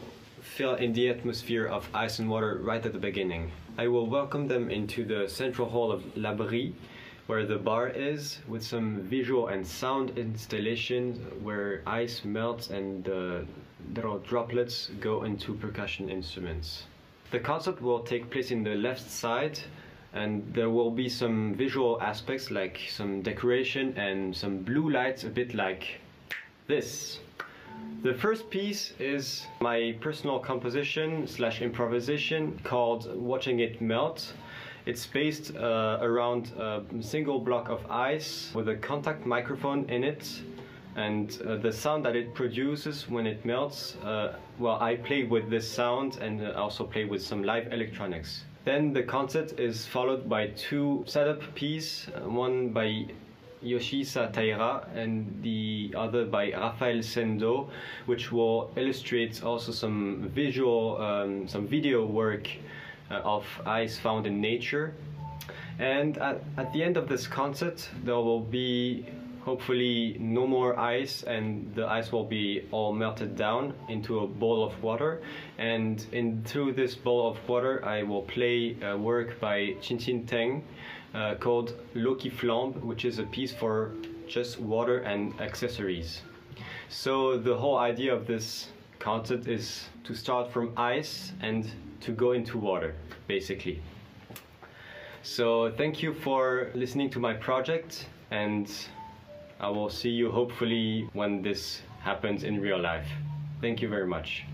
S12: feel in the atmosphere of ice and water right at the beginning. I will welcome them into the central hall of L'Abri, where the bar is, with some visual and sound installations where ice melts and uh, little droplets go into percussion instruments. The concert will take place in the left side, and there will be some visual aspects like some decoration and some blue lights, a bit like this. The first piece is my personal composition slash improvisation called Watching It Melt. It's based uh, around a single block of ice with a contact microphone in it, and uh, the sound that it produces when it melts, uh, well, I play with this sound and also play with some live electronics. Then the concert is followed by two setup pieces, one by Yoshisa Taira and the other by Rafael Sendo, which will illustrate also some visual, um, some video work uh, of ice found in nature. And at, at the end of this concert, there will be hopefully no more ice, and the ice will be all melted down into a bowl of water. And in through this bowl of water, I will play a work by Chin Chin Teng uh, called L'eau qui flambe, which is a piece for just water and accessories. So the whole idea of this concert is to start from ice and to go into water, basically. So thank you for listening to my project, and I will see you hopefully when this happens in real life. Thank you very much.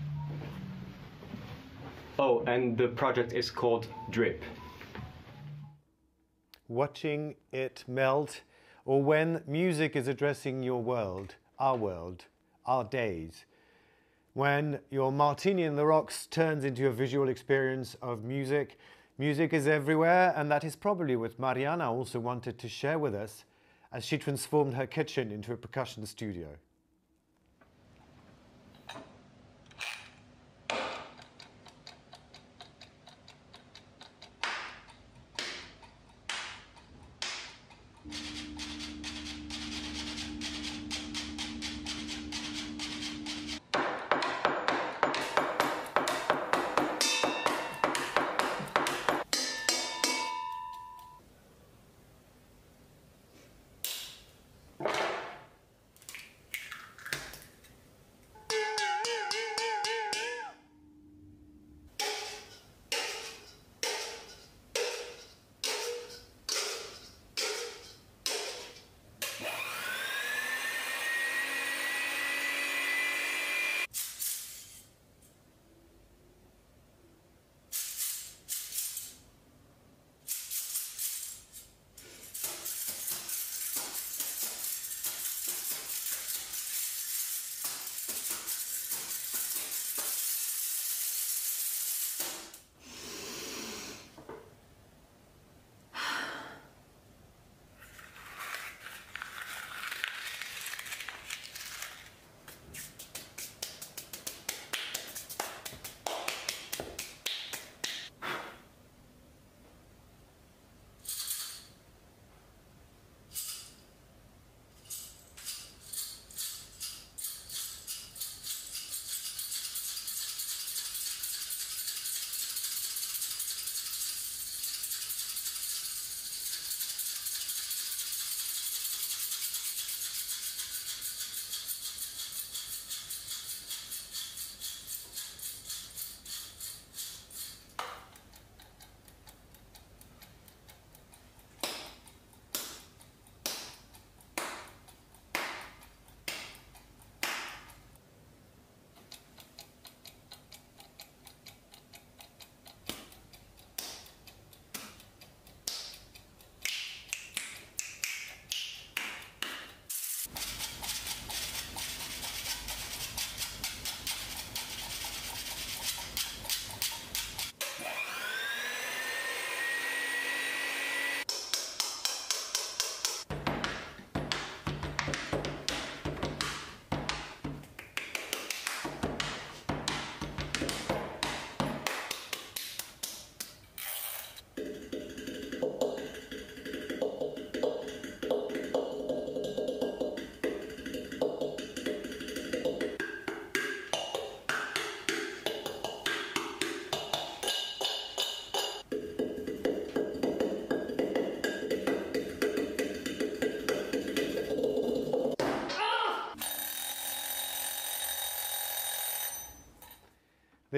S12: Oh, and the project is called Drip.
S1: Watching it melt, or when music is addressing your world, our world, our days. When your martini in the rocks turns into a visual experience of music. Music is everywhere, and that is probably what Marianna also wanted to share with us as she transformed her kitchen into a percussion studio.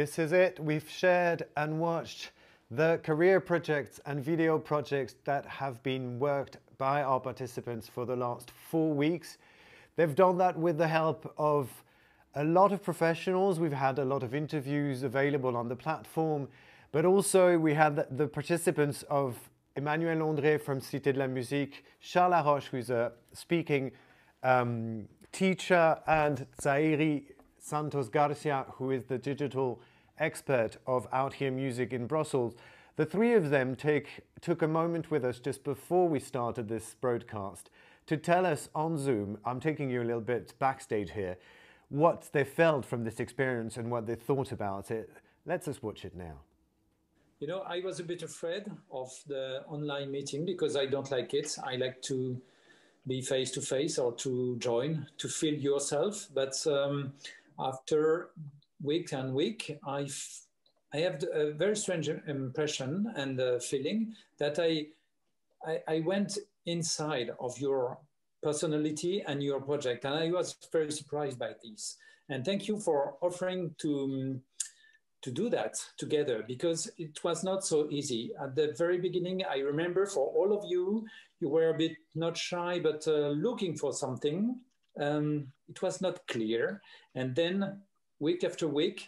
S1: this is it. We've shared and watched the career projects and video projects that have been worked by our participants for the last four weeks. They've done that with the help of a lot of professionals. We've had a lot of interviews available on the platform, but also we had the, the participants of Emmanuel André from Cité de la Musique, Charles Laroche, who's a speaking um, teacher, and Zairi Santos Garcia, who is the digital expert of Out Here Music in Brussels. The three of them take, took a moment with us just before we started this broadcast to tell us on Zoom, I'm taking you a little bit backstage here, what they felt from this experience and what they thought about it. Let's just watch it now.
S13: You know, I was a bit afraid of the online meeting because I don't like it. I like to be face-to-face or to join, to feel yourself. But um, after week and week, I, I have a very strange impression and uh, feeling that I, I, I went inside of your personality and your project. And I was very surprised by this. And thank you for offering to, to do that together, because it was not so easy. At the very beginning, I remember for all of you, you were a bit not shy, but uh, looking for something. Um, it was not clear. And then week after week,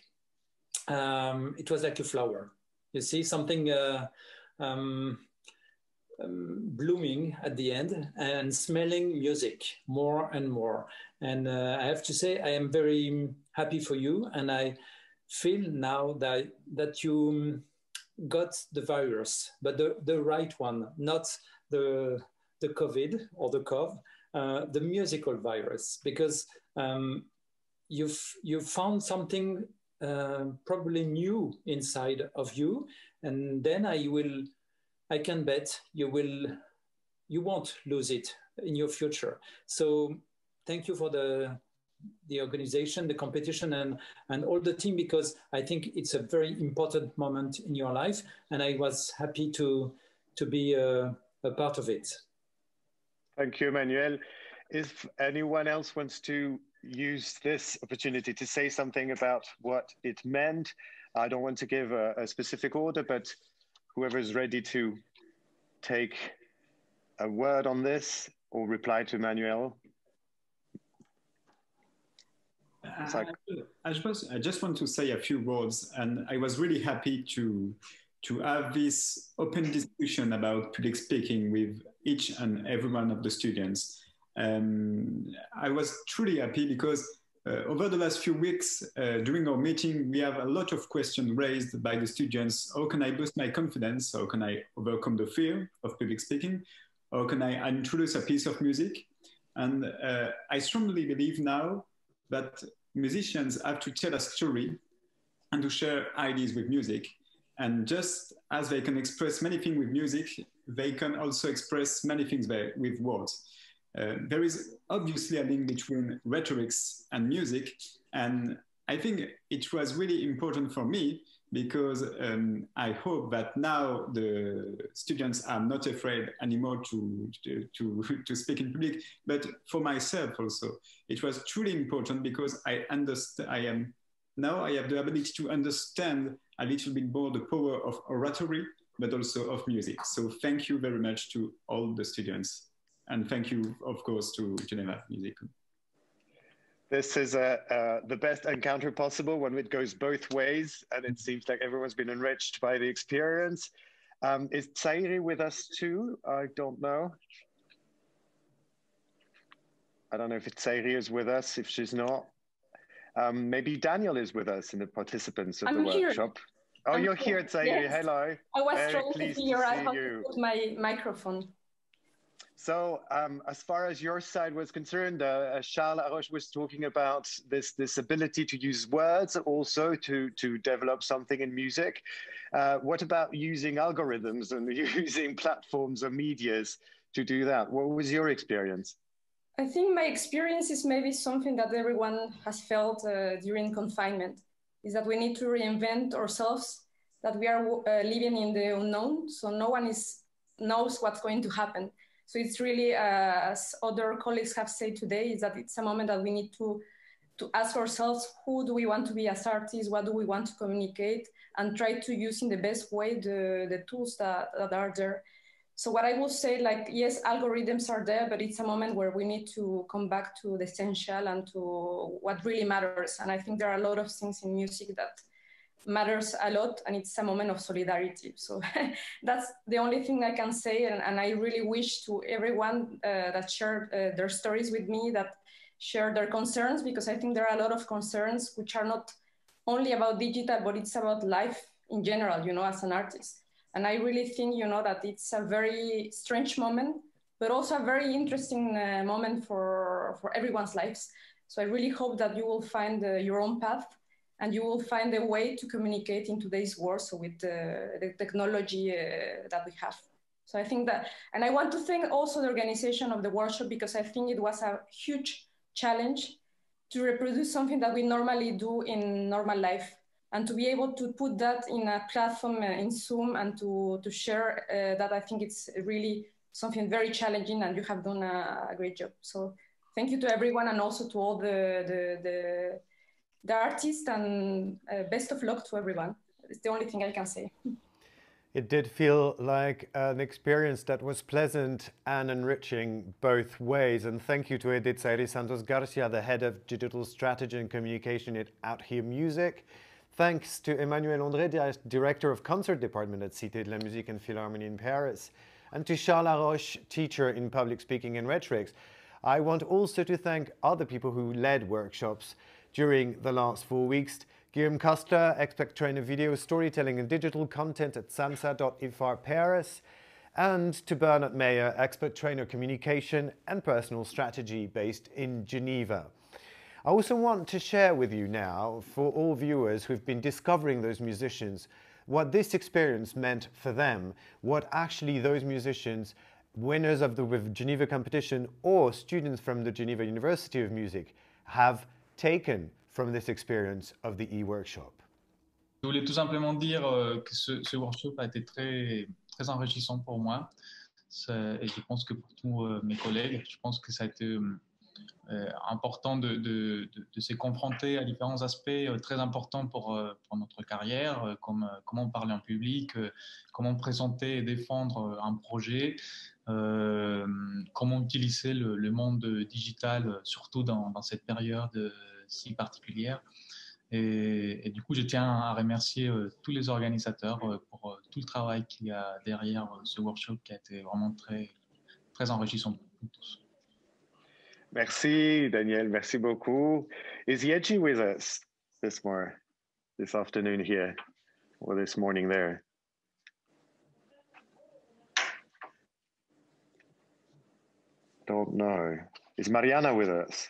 S13: um, it was like a flower. You see something uh, um, um, blooming at the end and smelling music more and more. And uh, I have to say, I am very happy for you. And I feel now that, that you got the virus, but the, the right one, not the, the COVID or the C O V, uh, the musical virus, because um, you've, you've found something uh, probably new inside of you. And then I will, I can bet you will, you won't lose it in your future. So thank you for the, the organization, the competition, and, and all the team, because I think it's a very important moment in your life. And I was happy to, to be a, a part of it.
S14: Thank you, Emmanuel. If anyone else wants to use this opportunity to say something about what it meant, I don't want to give a, a specific order, but whoever is ready to take a word on this or reply to Emmanuel.
S15: I, I, just, I just want to say a few words, and I was really happy to, to have this open discussion about public speaking with each and every one of the students. Um, I was truly happy because uh, over the last few weeks uh, during our meeting, we have a lot of questions raised by the students. How can I boost my confidence? How can I overcome the fear of public speaking? How can I introduce a piece of music? And uh, I strongly believe now that musicians have to tell a story and to share ideas with music. And just as they can express many things with music, they can also express many things with words. Uh, there is obviously a link between rhetorics and music. And I think it was really important for me because um, I hope that now the students are not afraid anymore to, to, to, to speak in public, but for myself also. It was truly important because I understand, I am, now I have the ability to understand a little bit more the power of oratory, but also of music. So thank you very much to all the students. And thank you, of course, to Geneva Music.
S14: This is uh, uh, the best encounter possible when it goes both ways, and it seems like everyone's been enriched by the experience. Um, is Zairi with us too? I don't know. I don't know if Zairi is with us, if she's not. Um, maybe Daniel is with us in the participants of
S16: I'm
S14: the
S16: here.
S14: workshop. Oh,
S16: I'm
S14: you're
S16: here,
S14: here, Zairi.
S16: yes.
S14: Hello.
S16: I was
S14: Very
S16: trying to
S14: pleased
S16: figure
S14: to
S16: out
S14: see
S16: how
S14: you.
S16: to put my microphone.
S14: So um, as far as your side was concerned, uh, Charles Laroche was talking about this, this ability to use words also to, to develop something in music. Uh, what about using algorithms and using platforms or medias to do that? What was your experience?
S16: I think my experience is maybe something that everyone has felt uh, during confinement, is that we need to reinvent ourselves, that we are uh, living in the unknown, so no one is, knows what's going to happen. So it's really, uh, as other colleagues have said today, is that it's a moment that we need to to ask ourselves, who do we want to be as artists? What do we want to communicate? And try to use in the best way the, the tools that, that are there. So what I will say, like, yes, algorithms are there, but it's a moment where we need to come back to the essential and to what really matters. And I think there are a lot of things in music that matters a lot, and it's a moment of solidarity. So that's the only thing I can say. And, and I really wish to everyone uh, that shared uh, their stories with me, that share their concerns, because I think there are a lot of concerns which are not only about digital, but it's about life in general, you know, as an artist. And I really think, you know, that it's a very strange moment, but also a very interesting uh, moment for, for everyone's lives. So I really hope that you will find uh, your own path, and you will find a way to communicate in today's world, so with uh, the technology uh, that we have. So I think that, and I want to thank also the organization of the workshop, because I think it was a huge challenge to reproduce something that we normally do in normal life, and to be able to put that in a platform uh, in Zoom and to, to share uh, that, I think it's really something very challenging, and you have done a, a great job. So thank you to everyone, and also to all the, the, the, the artists, and uh, best of luck to everyone. It's the only thing I can say.
S1: It did feel like an experience that was pleasant and enriching both ways. And thank you to Edith Santos Garcia, the head of digital strategy and communication at H E M Music. Thanks to Emmanuel André, the director of concert department at Cité de la Musique and Philharmonie in Paris. And to Charles Laroche, teacher in public speaking and rhetorics. I want also to thank other people who led workshops during the last four weeks. Guillaume Kastler, expert trainer video storytelling and digital content at samsa dot I F A R Paris, and to Bernard Meyer, expert trainer communication and personal strategy based in Geneva. I also want to share with you now, for all viewers who've been discovering those musicians, what this experience meant for them, what actually those musicians, winners of the Geneva competition or students from the Geneva University of Music, have taken from this experience of the e-workshop.
S17: Je voulais tout simplement dire que ce, ce workshop a été très, très enrichissant pour moi. Et je pense que pour tous mes collègues, je pense que ça a été euh, important de, de, de, de se confronter à différents aspects très importants pour, pour notre carrière, comme comment parler en public, comment présenter et défendre un projet, euh, comment utiliser le, le monde digital, surtout dans, dans cette période si particulière. Et, et du coup, je tiens à remercier euh, tous les organisateurs euh, pour euh, tout le travail qu'il y a derrière euh, ce workshop qui a été vraiment très, très enrichissant pour nous tous.
S14: Merci, Daniel. Merci beaucoup. Is Hyeji with us this morning, this afternoon here, or this morning there? Don't know. Is Marianna with us?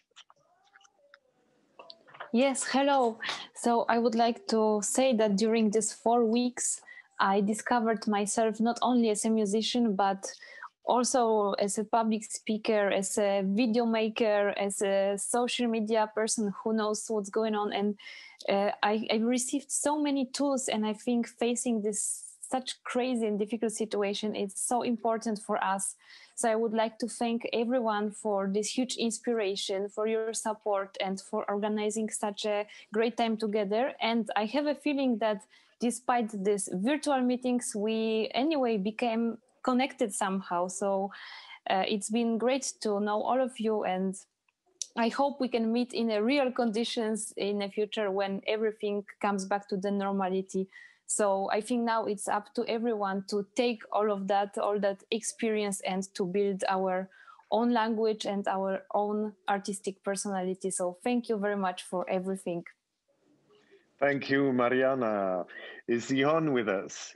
S18: Yes, hello. So I would like to say that during these four weeks, I discovered myself not only as a musician, but also as a public speaker, as a video maker, as a social media person who knows what's going on. And uh, I, I received so many tools, and I think facing this such crazy and difficult situation, it's so important for us. So I would like to thank everyone for this huge inspiration, for your support, and for organizing such a great time together. And I have a feeling that despite these virtual meetings, we anyway became connected somehow. So uh, it's been great to know all of you, and I hope we can meet in a real conditions in the future when everything comes back to the normality. So I think now it's up to everyone to take all of that, all that experience, and to build our own language and our own artistic personality. So thank you very much for everything.
S14: Thank you, Marianna. Is Joon with us?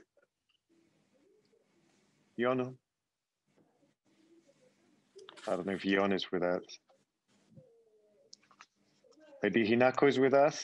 S14: Joon? I don't know if Joon is with us. Maybe Hinako is with us?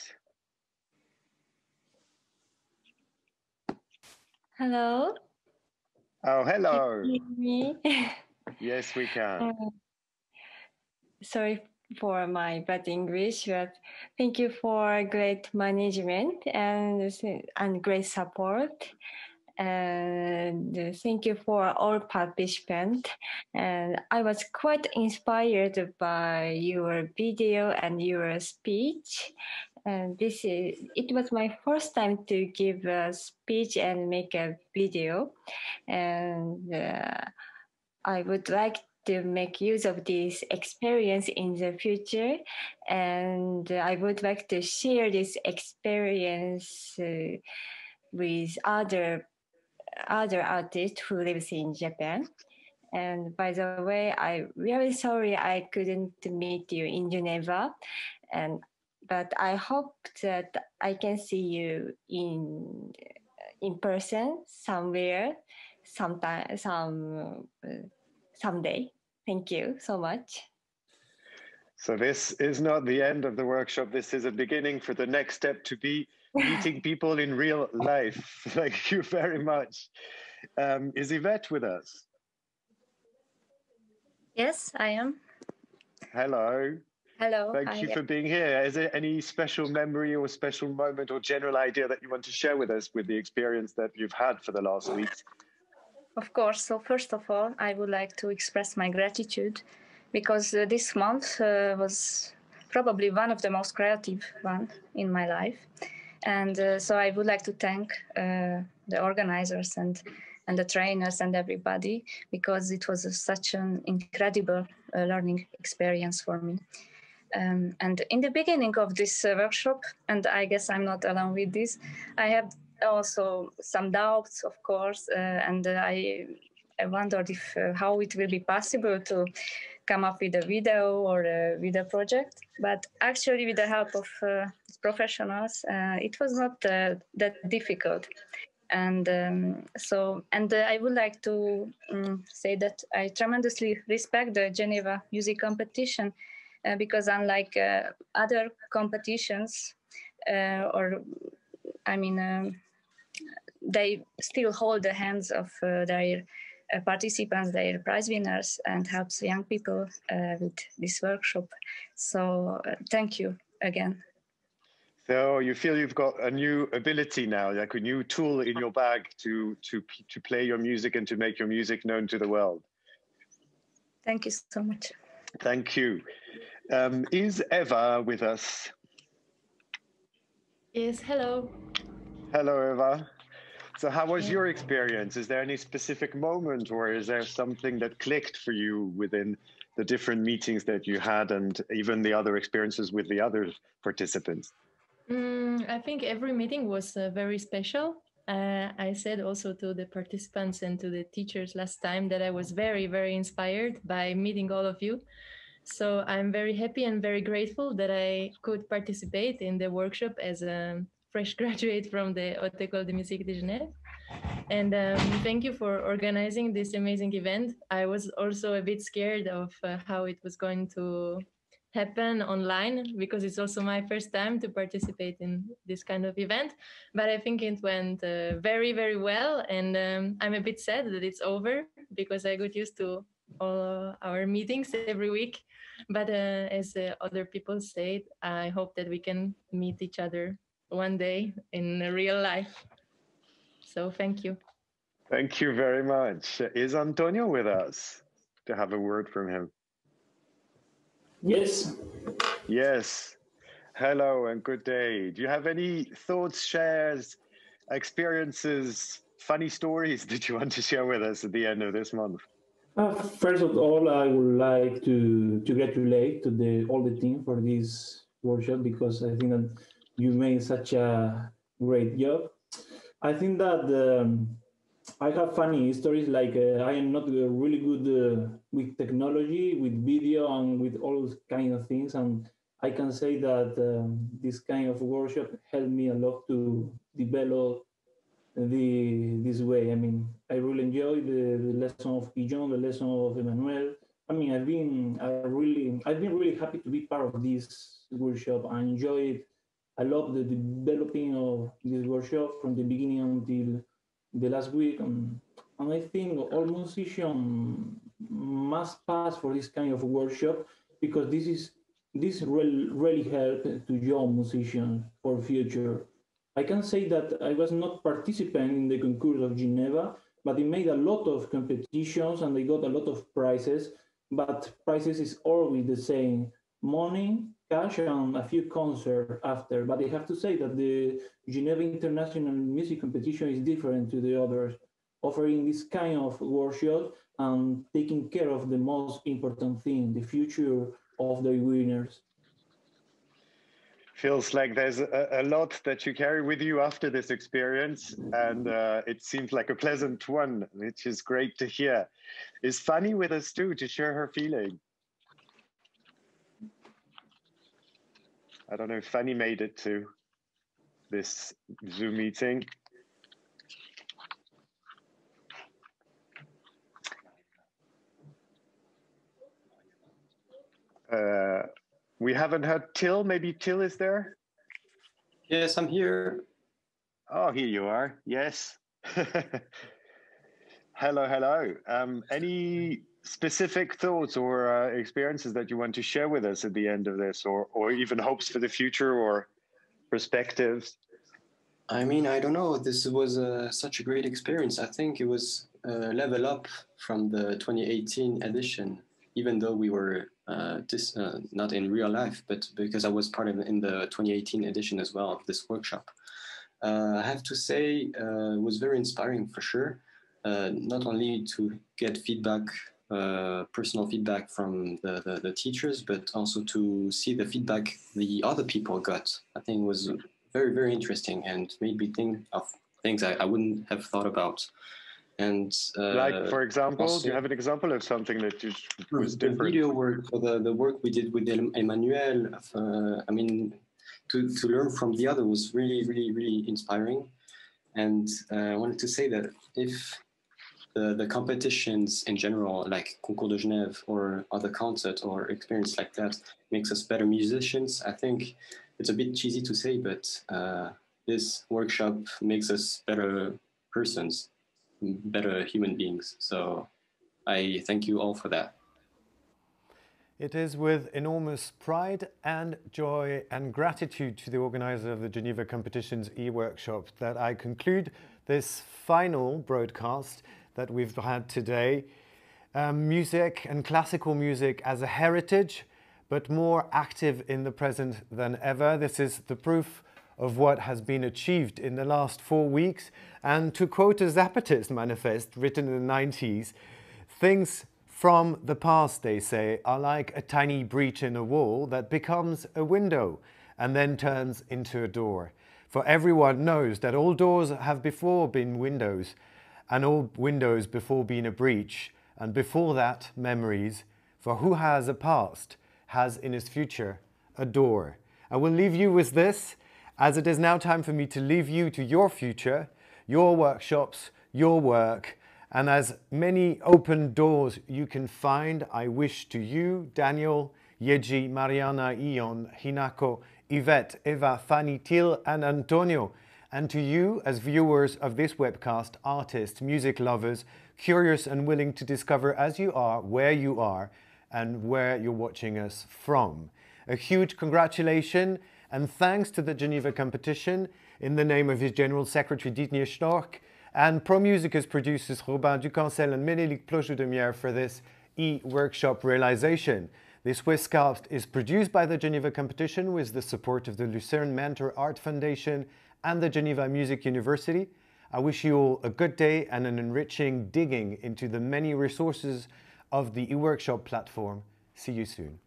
S6: Hello.
S14: Oh, hello.
S6: Can you hear me?
S14: Yes, we can.
S6: Uh, sorry for my bad English, but thank you for great management and, and great support. and thank you for all participants. And I was quite inspired by your video and your speech. And this is, it was my first time to give a speech and make a video. And uh, I would like to make use of this experience in the future. And I would like to share this experience uh, with other other artist who lives in Japan. And by the way, I'm really sorry I couldn't meet you in Geneva. And but I hope that I can see you in in person somewhere, sometime, some uh, someday. Thank you so much.
S14: So this is not the end of the workshop. This is a beginning for the next step, to be meeting people in real life. Thank you very much. Um, is Ivett with us?
S19: Yes, I am.
S14: Hello.
S19: Hello.
S14: Thank
S19: Hi.
S14: you for being here. Is there any special memory or special moment or general idea that you want to share with us with the experience that you've had for the last weeks?
S19: Of course. So first of all, I would like to express my gratitude because uh, this month uh, was probably one of the most creative one in my life. And uh, so I would like to thank uh, the organizers and, and the trainers and everybody, because it was a, such an incredible uh, learning experience for me. Um, and in the beginning of this uh, workshop, and I guess I'm not alone with this, I have also some doubts, of course, uh, and uh, I, I wondered if uh, how it will be possible to come up with a video or a video project. But actually, with the help of uh, professionals, uh, it was not uh, that difficult. And um, so, and uh, I would like to um, say that I tremendously respect the Geneva Music Competition uh, because unlike uh, other competitions, uh, or I mean, um, they still hold the hands of uh, their uh, participants, their prize winners, and helps young people uh, with this workshop. So uh, thank you again.
S14: So you feel you've got a new ability now, like a new tool in your bag to, to, to play your music and to make your music known to the world.
S19: Thank you so much.
S14: Thank you. Um, is Ewa with us?
S5: Yes, hello.
S14: Hello, Ewa. So how was your experience? Is there any specific moment, or is there something that clicked for you within the different meetings that you had and even the other experiences with the other participants?
S5: Mm, I think every meeting was uh, very special. Uh, I said also to the participants and to the teachers last time that I was very, very inspired by meeting all of you. So I'm very happy and very grateful that I could participate in the workshop as a fresh graduate from the Haute École de Musique de Genève. And um, thank you for organizing this amazing event. I was also a bit scared of uh, how it was going to happen online, because it's also my first time to participate in this kind of event. But I think it went uh, very, very well. And um, I'm a bit sad that it's over, because I got used to all our meetings every week. But uh, as uh, other people said, I hope that we can meet each other one day in real life. So thank you.
S14: Thank you very much. Is Antonio with us to have a word from him?
S20: Yes.
S14: Yes. Hello and good day. Do you have any thoughts, shares, experiences, funny stories that you want to share with us at the end of this month?
S20: Uh, first of all, I would like to, to congratulate to the, all the team for this workshop, because I think that you made such a great job. I think that um, I have funny stories, like uh, I am not uh, really good uh, with technology, with video and with all kind of things. And I can say that um, this kind of workshop helped me a lot to develop the this way. I mean, I really enjoyed the, the lesson of Hyeon, the lesson of Emmanuel. I mean, I've been I really I've been really happy to be part of this workshop. I enjoyed I love the developing of this workshop from the beginning until the last week. And, and I think all musicians must pass for this kind of workshop, because this is this really really help to young musicians for future. I can say that I was not participating in the concours of Geneva, but I made a lot of competitions and I got a lot of prizes, but prizes is always the same, money, cash, and a few concerts after. But I have to say that the Geneva International Music Competition is different to the others, offering this kind of workshop and taking care of the most important thing, the future of the winners.
S14: Feels like there's a, a lot that you carry with you after this experience, and uh, it seems like a pleasant one, which is great to hear. Is Fanny with us too to share her feeling? I don't know if Fanny made it to this Zoom meeting. Uh, we haven't heard Till. Maybe Till is there?
S12: Yes, I'm here.
S14: Oh, here you are. Yes. Hello, hello. Um, any specific thoughts or uh, experiences that you want to share with us at the end of this, or, or even hopes for the future or perspectives?
S12: I mean, I don't know. This was uh, such a great experience. I think it was a level up from the twenty eighteen edition, even though we were uh, this, uh, not in real life, but because I was part of in the twenty eighteen edition as well of this workshop. Uh, I have to say, uh, it was very inspiring for sure. Uh, not only to get feedback, uh, personal feedback from the, the, the teachers, but also to see the feedback the other people got. I think it was very, very interesting and made me think of things I, I wouldn't have thought about. And uh,
S14: like, for example,
S12: also,
S14: do you have an example of something that you, was
S12: the
S14: different?
S12: video work, for the, the work we did with Emmanuel, uh, I mean, to, to learn from the other was really, really, really inspiring. And uh, I wanted to say that if the, the competitions in general, like Concours de Genève or other concert or experience like that, makes us better musicians, I think it's a bit cheesy to say, but uh, this workshop makes us better persons, better human beings. So I thank you all for that.
S1: It is with enormous pride and joy and gratitude to the organizer of the Geneva Competition's e-workshop that I conclude this final broadcast that we've had today. Um, music and classical music as a heritage, but more active in the present than ever. This is the proof of what has been achieved in the last four weeks. And to quote a Zapatist manifest written in the nineties, things from the past, they say, are like a tiny breach in a wall that becomes a window and then turns into a door. For everyone knows that all doors have before been windows, and all windows before been a breach, and before that, memories. For who has a past has in his future a door. I will leave you with this, as it is now time for me to leave you to your future, your workshops, your work, and as many open doors you can find, I wish to you, Daniel, Hyeji, Marianna, Hyeon, Hinako, Ivett, Ewa, Fanny, Till, and Antonio, and to you as viewers of this webcast, artists, music lovers, curious and willing to discover as you are, where you are, and where you're watching us from. A huge congratulations and thanks to the Geneva Competition in the name of his General Secretary Didier Stork and ProMusica's producers Robin Ducancel and Ménélique Plochou-Demière for this e-workshop realization. This Swisscast is produced by the Geneva Competition with the support of the Lucerne Mentor Art Foundation and the Geneva Music University. I wish you all a good day and an enriching digging into the many resources of the e-workshop platform. See you soon.